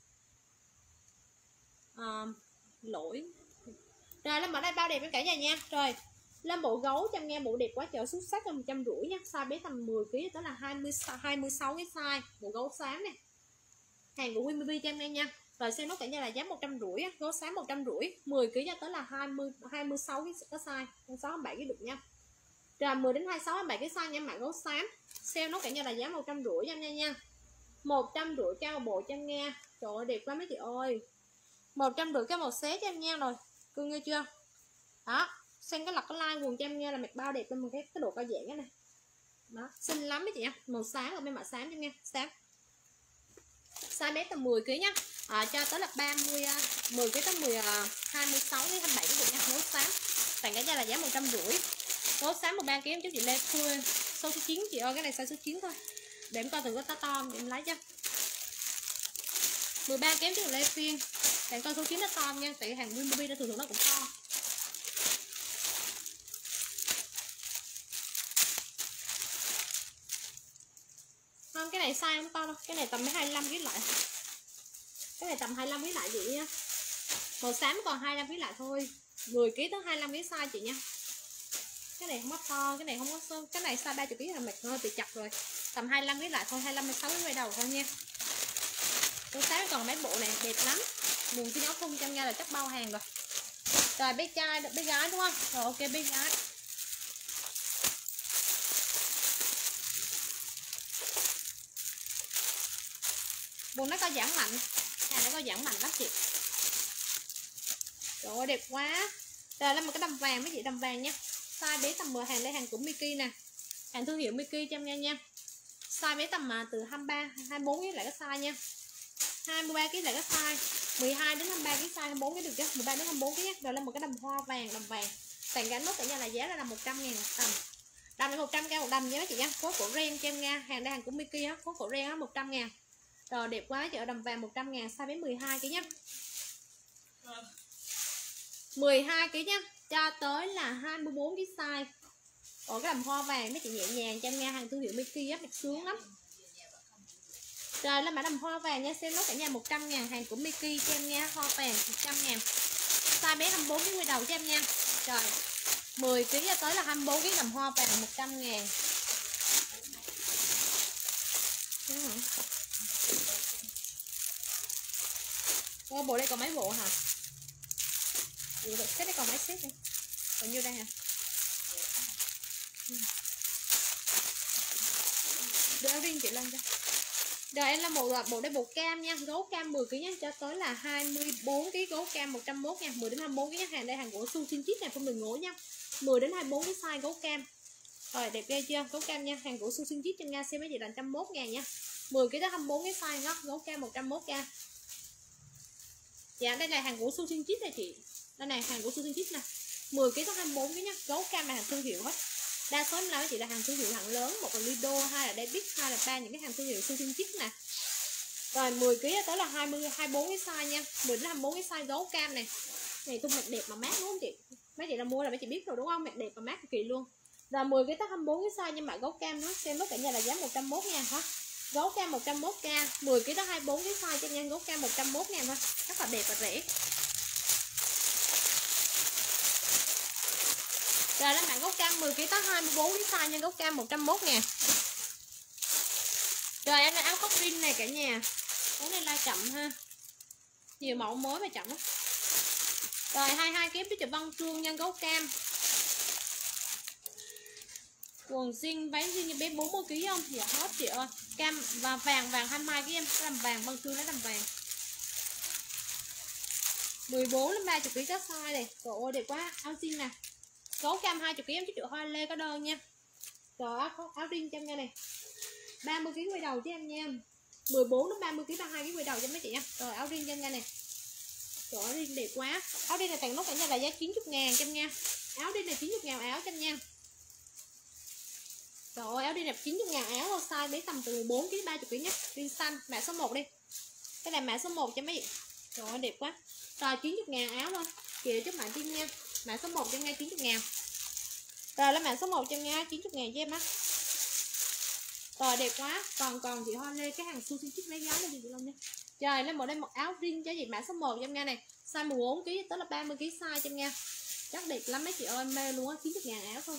Lỗi. Rồi lên ở đây bao đẹp với cả nhà nha. Rồi. Lên bộ gấu cho em nghe, bộ đẹp quá trời, xuất sắc là 150 nha, size bé tầm 10 kg tới là 26 cái size, bộ gấu xám này. Hàng của Win BB cho em nghe nha. Rồi xem nó cả nhà là giá 150 á, gấu xám 150, 10 kg cho tới là 26 cái size, 26 27 cái được nha. Rồi 10 đến 26 27 cái size nha mã gấu xám. Sale nó cả nhà là giá 150 cho em nha. 150 cao bộ cho em nghe. Trời ơi đẹp quá mấy chị ơi. 150 cái màu xế cho em nha rồi. Cưng nghe chưa? Đó, xem cái lọc cái line quần cho em nha là mặc bao đẹp lên một cái độ cao giãn cái này. Đó, xinh lắm mấy chị nha. Màu sáng ở bên mã xám cho em nha, xám. Size bé tầm 10 kg nhá. Cho tới là 10 kg tới 26 đến 27 cái nha, gấu xám. Tặng cả nhà là giá 150. Gấu xám 13 kg cho chị Lê Phương. Số 9 chị ơi, cái này size số 9 thôi. Để em coi thử có to to để em lấy cho. 13 kg cho chị Lê Phiên. Tặng coi số 9 nó to nha, tại hàng Win BB nó thường nó cũng to. Không, cái này size không to đâu, cái này tầm 25 kg lại. Cái này tầm 25 kg lại chị nha. Màu xám còn 25 kg lại thôi. 10 kg tới 25 kg size chị nha. Cái này không có to, cái này không có sơn, cái này size 30 kg là mặc hơi bị chặt rồi. Tầm 25 kg lại thôi, 25 16 kg quay đầu thôi nha. Màu xám còn mấy bộ này đẹp lắm. Nguồn cái áo thun cho nha là chắc bao hàng rồi. Rồi bé trai, bé gái đúng không? Rồi ok bé gái. Bộ nó có giãn mạnh, hàng nó có giãn mạnh lắm chị. Trời ơi đẹp quá. Rồi lên một cái đầm vàng mấy chị, đầm vàng nha. Size bé tầm 10, hàng đây hàng của Mickey nè. Hàng thương hiệu Mickey cho em nghe nha. Size bé tầm từ 23, 24 kg lại cái size nha. 23 kg lại cái size. 12 đến 23 kg size 24 kg được chứ. 13 đến 24 kg nhé. Rồi lên một cái đầm hoa vàng, đầm vàng. Tặng cả nốt cả nhà là giá là 100.000 một tầm. Đầm này 100k một đầm nha mấy chị nha. Phố cổ ren cho em nha. Hàng đây hàng của Mickey á, phố cổ ren á 100.000. Rồi đẹp quá chị, ở đầm vàng 100.000, size bé 12 kg nhá. 12 kg nhá, cho tới là 24 kg size. Còn cái đầm hoa vàng mấy chị nhẹ nhàng cho em nha, hàng thương hiệu Mickey á, đẹp sướng lắm. Rồi lên mã đầm hoa vàng nha, xem nó cả nhà 100.000, hàng của Mickey cho em nha, hoa vàng 100.000. Size bé 24 kg quay đầu cho em nha. Rồi 10 kg cho tới là 24 kg đầm hoa vàng 100.000. Ô, bộ đây còn mấy bộ hả? Cái đây còn mấy set đây? Còn nhiêu đây hả? Để riêng chị lên cho. Rồi em là bộ đây bộ cam nha, gấu cam 10 kg nha, cho tới là 24 kg, gấu cam 101 nha, 10 đến 24 kg nha, hàng đây hàng của Su Xin Chít nha, không đừng ngủ nha. 10 đến 24 cái size gấu cam. Rồi đẹp ghê chưa? Gấu cam nha, hàng của Su Xin Chít cho nha, xem mấy chị là 101.000 nha. 10 kg tới 24 cái size đó, gấu cam 101k. Dạ đây là hàng của Su Xin Chít này chị. Đây này, hàng của Su Xin Chít nè. 10 kg tới 24 kg nha, gấu cam là hàng thương hiệu hết. Đa số em nói chị là hàng thương hiệu hạng lớn, một là Lido, hai là David, hai là ba những cái hàng thương hiệu Su Xin Chít nè. Rồi 10 kg tới là 24 cái size nha, 10 đến 24 cái size gấu cam này. Này tung mặc đẹp mà mát đúng không chị? Mấy chị là mua là mấy chị biết rồi đúng không? Mặc đẹp mà mát cực kỳ luôn. Rồi 10 kg tới 24 cái size nhưng mà gấu cam nó xem lúc cả nhà là giá 101 ngàn hả? Gấu cam 101k, 10 kg tới 24 cái size cho nha, gấu cam 101 ngàn thôi. Rất là đẹp và rẻ. Rồi lên bạn gấu cam 10 kg tới 24 cái size nha, gấu cam 101 ngàn. Rồi em áo có pin này cả nhà. Cái này like chậm ha. Nhiều mẫu mới mà chậm lắm. Rồi 22 kg với chụp băng trương nha, gấu cam. Quần jean váy jean như bé 40 kg không? Dạ hết chị ơi. Cam và vàng 22 kg em, cái làm vàng băng trương lấy làm vàng. 14 đến 30 kg các size này. Trời ơi đẹp quá, áo jean nè. Gấu cam 20 kg em chích hoa lê có đơn nha. Rồi áo jean cho em nha này. 30 kg quay đầu cho em nha. 14 đến 30 kg 32 kg quay đầu cho mấy chị nha. Rồi áo jean cho em nha này. Trời ơi jean đẹp quá. Áo jean này tặng nốt cả nhà là giá 90 ngàn cho em nha. Áo jean này 90 ngàn áo cho em nha. Trời ơi áo đi đẹp 90 ngàn áo thôi, size bé tầm từ 14 kg 30 kg nhé. Jean xanh mã số 1 đi. Cái này mã số 1 cho mấy chị. Trời ơi đẹp quá. Rồi 90 ngàn áo thôi. Chị chúc bạn tin nha. Mã số 1 cho ngay 90 ngàn. Rồi lên mã số 1 cho nha 90 ngàn cho em á. Rồi đẹp quá. Còn chị Hoa Lê cái hàng sushi chip lấy giá này chị Long nha. Rồi lên đây một áo riêng cho chị mã số 1 cho em nha này. Size 14 kg tới là 30 kg size cho em nha. Chắc đẹp lắm mấy chị ơi, mê luôn á, 90 ngàn áo thôi.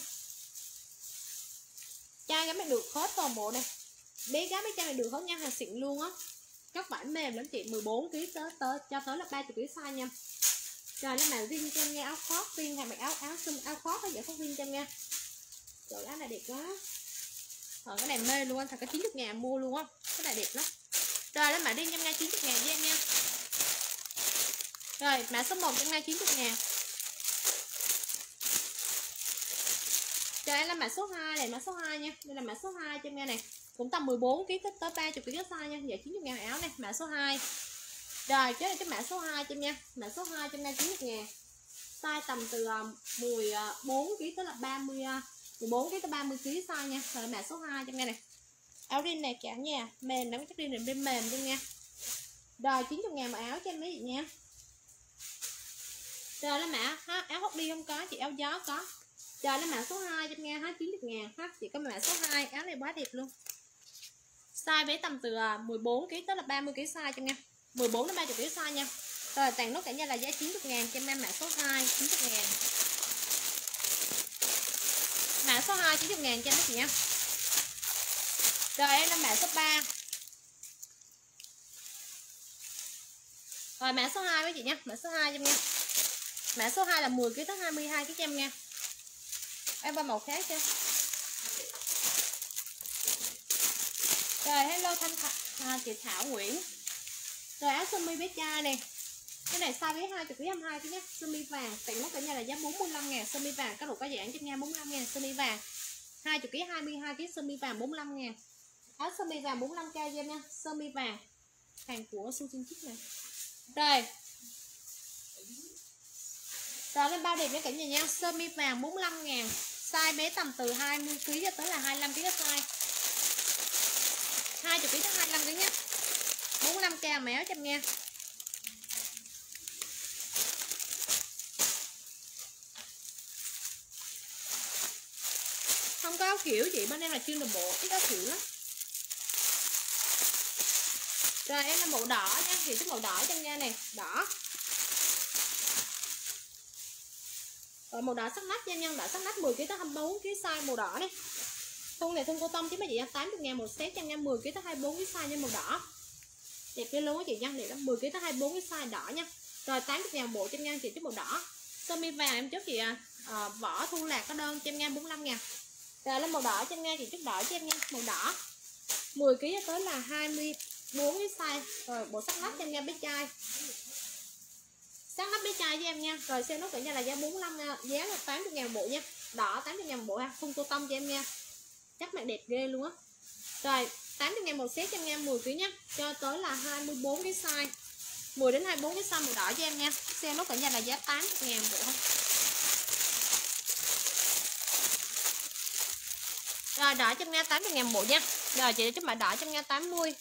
Chai gái mới được hết toàn bộ này. Bé gái mấy chai này được hết nha, hàng xịn luôn á. Các vải mềm lắm chị, 14 kg tới cho tới là 30 kg size nha. Rồi nó màu riêng cho em nha, áo khoác riêng hay mặc áo sum áo khoác hay giải khoác riêng cho em nha. Trời áo này đẹp quá. Cái này mê luôn, thật có 90 ngàn mua luôn á. Cái này đẹp lắm. Rồi nó mã riêng cho em nha 90 ngàn với em nha. Rồi mã số 1 cho em nha 90 ngàn. Cho em là mã số 2 này, mã số 2 nha. Đây là mã số 2 cho em nghe này. Cũng tầm 14 kg tới 30 kg size nha. Giờ 90 ngàn áo này, mã số 2. Rồi cái này cái mã số 2 cho em nha. Mã số 2 cho em nha 90 ngàn. Size tầm từ 14 kg tới là 30 14 kg tới 30 kg size nha. Rồi mã số 2 cho em nghe này. Áo riêng này cả nhà, mềm lắm, chắc riêng này bên mềm luôn nha. Rồi 90 ngàn mà áo cho em mấy chị nha. Rồi là mã áo hot đi không có, chị áo gió có. Rồi lên mã số 2 cho em nghe 90 ngàn ha. Chị có mã số 2, áo này quá đẹp luôn. Size bé tầm từ 14 kg tới là 30 kg size cho em nha. 14 đến 30 kg size nha. Rồi tặng nốt cả nhà là giá 90 ngàn cho em mã số 2 90 ngàn. Mã số 2 90 ngàn cho em chị nha. Rồi em là mã số 3. Rồi mã số 2 với chị nha, mã số 2 cho em nha. Mã số 2 là 10 kg tới 22 kg cho em nha. Em ba màu khác chưa? Rồi hello chị Thảo Nguyễn. Rồi áo sơ mi bé trai này. Cái này size bé 20 kg 22 kg nhé. Sơ mi vàng, tặng nó cả nhà là giá 45 ngàn. Sơ mi vàng các độ có giãn cho nha 45 ngàn. Sơ mi vàng 20 kg 22 kg, sơ mi vàng 45 ngàn. Áo sơ mi vàng 45k cho em nha. Sơ mi vàng hàng của Susan Chip này. Rồi rồi lên bao đẹp với cả nhà nha. Sơ mi vàng 45 ngàn. Size bé tầm từ 20 kg cho tới là 25 kg size. 20 kg tới 25 kg nhé. 45k mèo cho em nha. Không có áo kiểu chị, bên em là chuyên đồ bộ, ít áo kiểu lắm. Rồi em là màu đỏ nha, chị thích màu đỏ cho em nha này, đỏ. Rồi màu đỏ sắc nách nha nhân, đỏ sắc nách 10 kg tới 24 kg size màu đỏ đi. Thun này thun cô tông chứ mấy chị 80 ngàn một set cho nha, 10 kg tới 24 kg size nha màu đỏ. Đẹp ghê luôn á chị nha, đẹp lắm, 10 kg tới 24 kg size đỏ nha. Rồi 80 ngàn bộ cho em nha chị thích màu đỏ. Sơ mi vàng em chốt chị vỏ thu lạc có đơn cho em nha 45 ngàn. Rồi lên màu đỏ cho em nha chị chút đỏ cho em nha, màu đỏ. 10 kg tới là 24 cái size. Rồi bộ sắc nách cho em nha bé trai. Sắc nách bé trai cho em nha. Rồi xem nó cả nhà là giá 45 nha, giá là 80 ngàn bộ nha. Đỏ 80 ngàn bộ ha, phun tô tông cho em nha. Chắc mẹ đẹp ghê luôn á. Rồi 80 ngàn một set cho em nha, 10 kg nhá. Cho tới là 24 cái size. 10 đến 24 cái size màu đỏ cho em nha. Xem nó cả nhà là giá 80 ngàn bộ thôi. Rồi đỏ cho em nha 80 ngàn bộ nha. Rồi chị chúc mã đỏ cho em nha 80.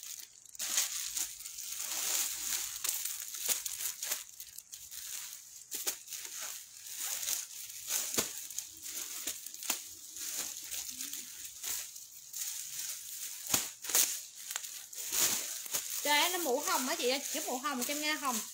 Rồi nó mũ hồng á chị ơi, cái mũ hồng cho em nha, hồng.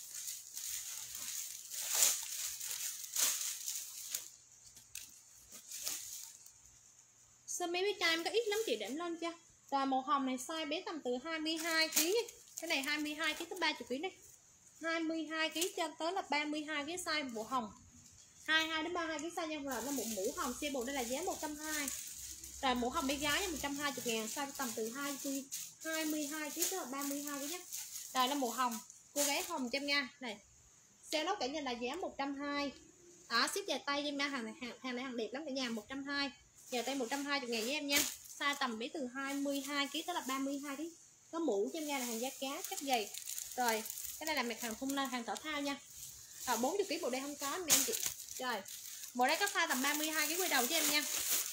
Sơ mi với trai em có ít lắm chị, đếm lên chưa? Rồi màu hồng này size bé tầm từ 22 kg. Cái này 22 kg tới 30 kg này. 22 kg cho tới là 32 kg size màu hồng. 22 đến 32 kg size nha. Rồi nó mũ hồng xe bộ đây là giá 120. Rồi mũ hồng bé gái nha 120.000, size tầm từ 22 kg tới là 32 kg nhé. Rồi nó màu hồng, cô gái hồng cho em nha. Này. Xe lốt cả nhà là giá 120. Đó, ship về tay cho em nha, hàng này hàng đẹp lắm cả nhà, 120. Giờ tay 120.000 với em nha. Size tầm bé từ 22 kg tới là 32 kg. Có mũ cho em nha, là hàng da cá chất dày. Rồi, cái này là mặt hàng thun, hàng thể thao nha. Rồi 40 kg bộ đây không có em chị. Rồi. Bộ đây có size tầm 32 kg quay đầu cho em nha.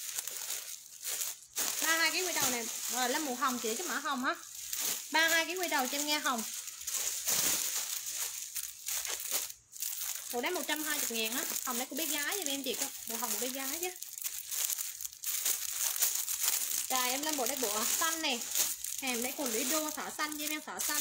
32 kg quay đầu này. Rồi là màu hồng chị, cái mã hồng á. 32 kg quay đầu cho em nghe, hồng. Bộ đấy 120.000 á, hồng đấy của bé gái cho em chị, bộ hồng của bé gái chứ. Rồi em lên bộ đây bộ xanh này, hàng đấy còn lũy đô thỏ xanh cho em thỏ xanh.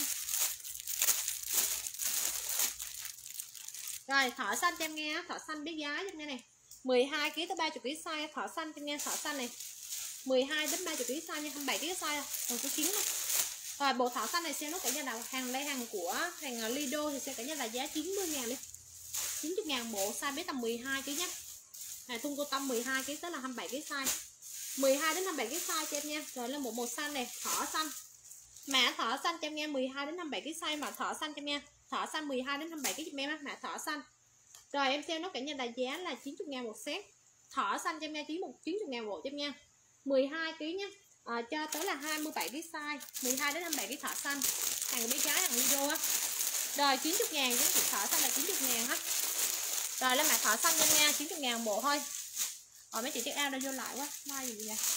Rồi thỏ xanh cho em nghe, thỏ xanh bé gái cho em này, 12 kg tới 30 kg size thỏ xanh cho em nghe, thỏ xanh này 12 đến 30 kg size nha, 27 kg size còn số 9 thôi. Rồi bộ thỏ xanh này xem nó cả nhà nào hàng đây, hàng của hàng Lido thì sẽ cả nhà là giá 90.000 đi. 90.000 bộ, size bé tầm 12 kg nhé. Này thun cô tông 12 kg tới là 27 kg size. 12 đến 27 kg size cho em nha. Rồi lên một màu xanh này, thỏ xanh. Mã thỏ xanh cho em nha, 12 đến 27 kg size, mã thỏ xanh cho em nha. Thỏ xanh 12 đến 27 kg cho em á, mã thỏ xanh. Rồi em xem nó cả nhà là giá là 90.000 một set. Thỏ xanh cho em nha, 90.000 bộ cho em nha. 12 kg nhá. Cho tới là 27 kg size, 12 đến 27 kg thỏ xanh. Hàng bé gái, hàng Lido á. Rồi 90.000 cái thỏ xanh là 90.000 hết. Rồi lên mặt thỏ xanh luôn nha, 90.000 bộ thôi. Rồi mấy chị check out đã vô lại quá, like gì vậy?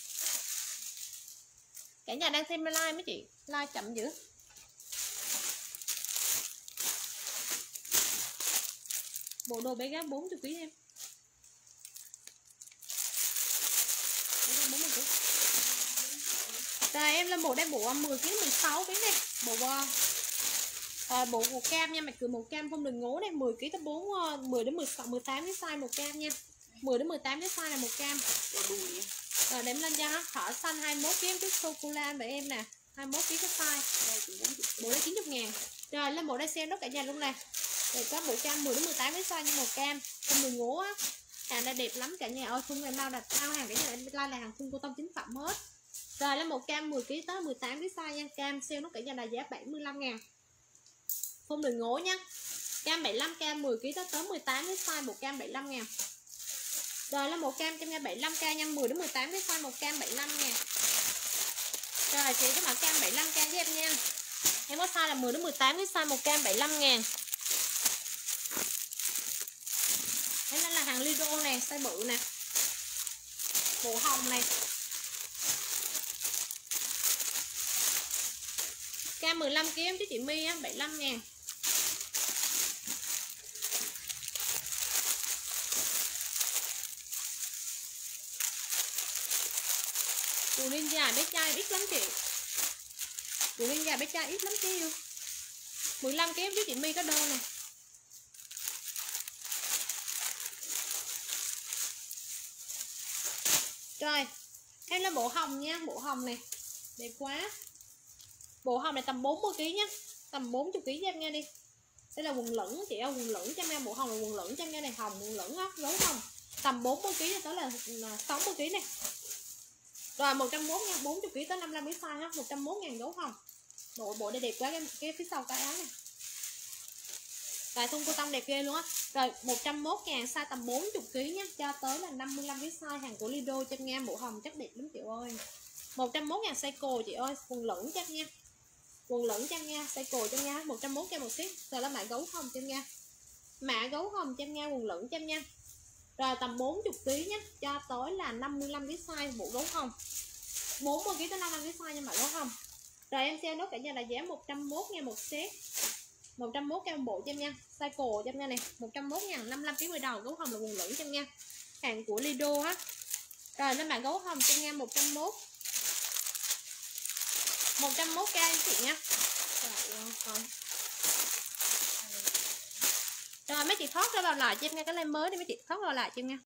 Cả nhà đang xem like mấy chị, like chậm dữ. Bộ đồ bé gái 40 kg em. 40 kg. Rồi em lên bộ đây bộ 10 kg 16 kg này, bộ màu cam nha, mặt cười màu cam không đừng ngố này, 10 kg tới 10 đến 18 cái size màu cam nha. 10 đến 18 cái size này màu cam. Rồi đếm lên cho thỏ xanh 21 kg cái sô cô la với em nè, 21 kg cái size. Bộ đây 90.000. Rồi lên bộ đây xem nó cả nhà luôn nè. Rồi có bộ cam 10 đến 18 cái size như màu cam, không đừng ngố á. Hàng đây đẹp lắm cả nhà ơi, thun này mau đặt ao hàng cả nhà em like là hàng thun cô tông chính phẩm hết. Rồi lên một cam 10 kg tới 18 cái size nha, cam sale nó cả nhà là giá 75.000. Không đừng ngố nha. Cam 75 cam 10 kg tới 18 cái size, bộ cam 75.000. Rồi là một cam cho em 75k nha, 10 đến 18 cái size, một cam 75.000. Rồi chị cái mã cam 75k với em nha. Em có size là 10 đến 18 cái size, một cam 75.000. Đây là hàng Lido nè, size bự nè. Bộ hồng này. Cam 15 kg cho chị My á, 75.000. Quần jean dài bé trai ít lắm chị. Quần jean dài bé trai ít lắm chứ. 15 kg cho chị My có đơn nè. Rồi, em là bộ hồng nha, bộ hồng này. Đẹp quá. Bộ hồng này tầm 40 kg nhá, tầm 40 kg cho em nghe đi. Đây là quần lửng chị ơi, quần lửng cho em nghe, bộ hồng là quần lửng cho em nghe này, hồng quần lửng á, gấu hồng. Tầm 40 kg cho tới là 60 kg này. Rồi 101 nha, 40 kg tới 55 kg size ha, 101.000 gấu hồng. Bộ đây đẹp quá, cái phía sau cái áo này. Rồi thun cô tông đẹp ghê luôn á. Rồi 101.000 size tầm 40 kg nhá, cho tới là 55 kg size, hàng của Lido cho em nghe, bộ hồng chất đẹp lắm chị ơi. 101.000 size cổ chị ơi, quần lửng cho em nha. Quần lửng cho em nha, size cổ cho em nha, 101k một ship. Rồi là mã gấu hồng cho em nha. Mã gấu hồng cho em nha, quần lửng cho em nha. Rồi tầm 40 kg nhé, cho tới là 55 kg size, bộ gấu hồng. 40 kg tới 55 kg size nha, mã gấu hồng. Rồi em xem nó cả nhà là giá 101.000 một set. 101k một bộ cho em nha, size cổ cho em nha này, 101.000, 55 kg đầu, gấu hồng là quần lửng cho em nha. Hàng của Lido á. Rồi lên mã gấu hồng cho em nha, 101. 101k chị nha. Rồi. Rồi mấy chị thoát ra vào lại cho em nghe cái len mới đi, mấy chị thoát vào lại cho em nghe.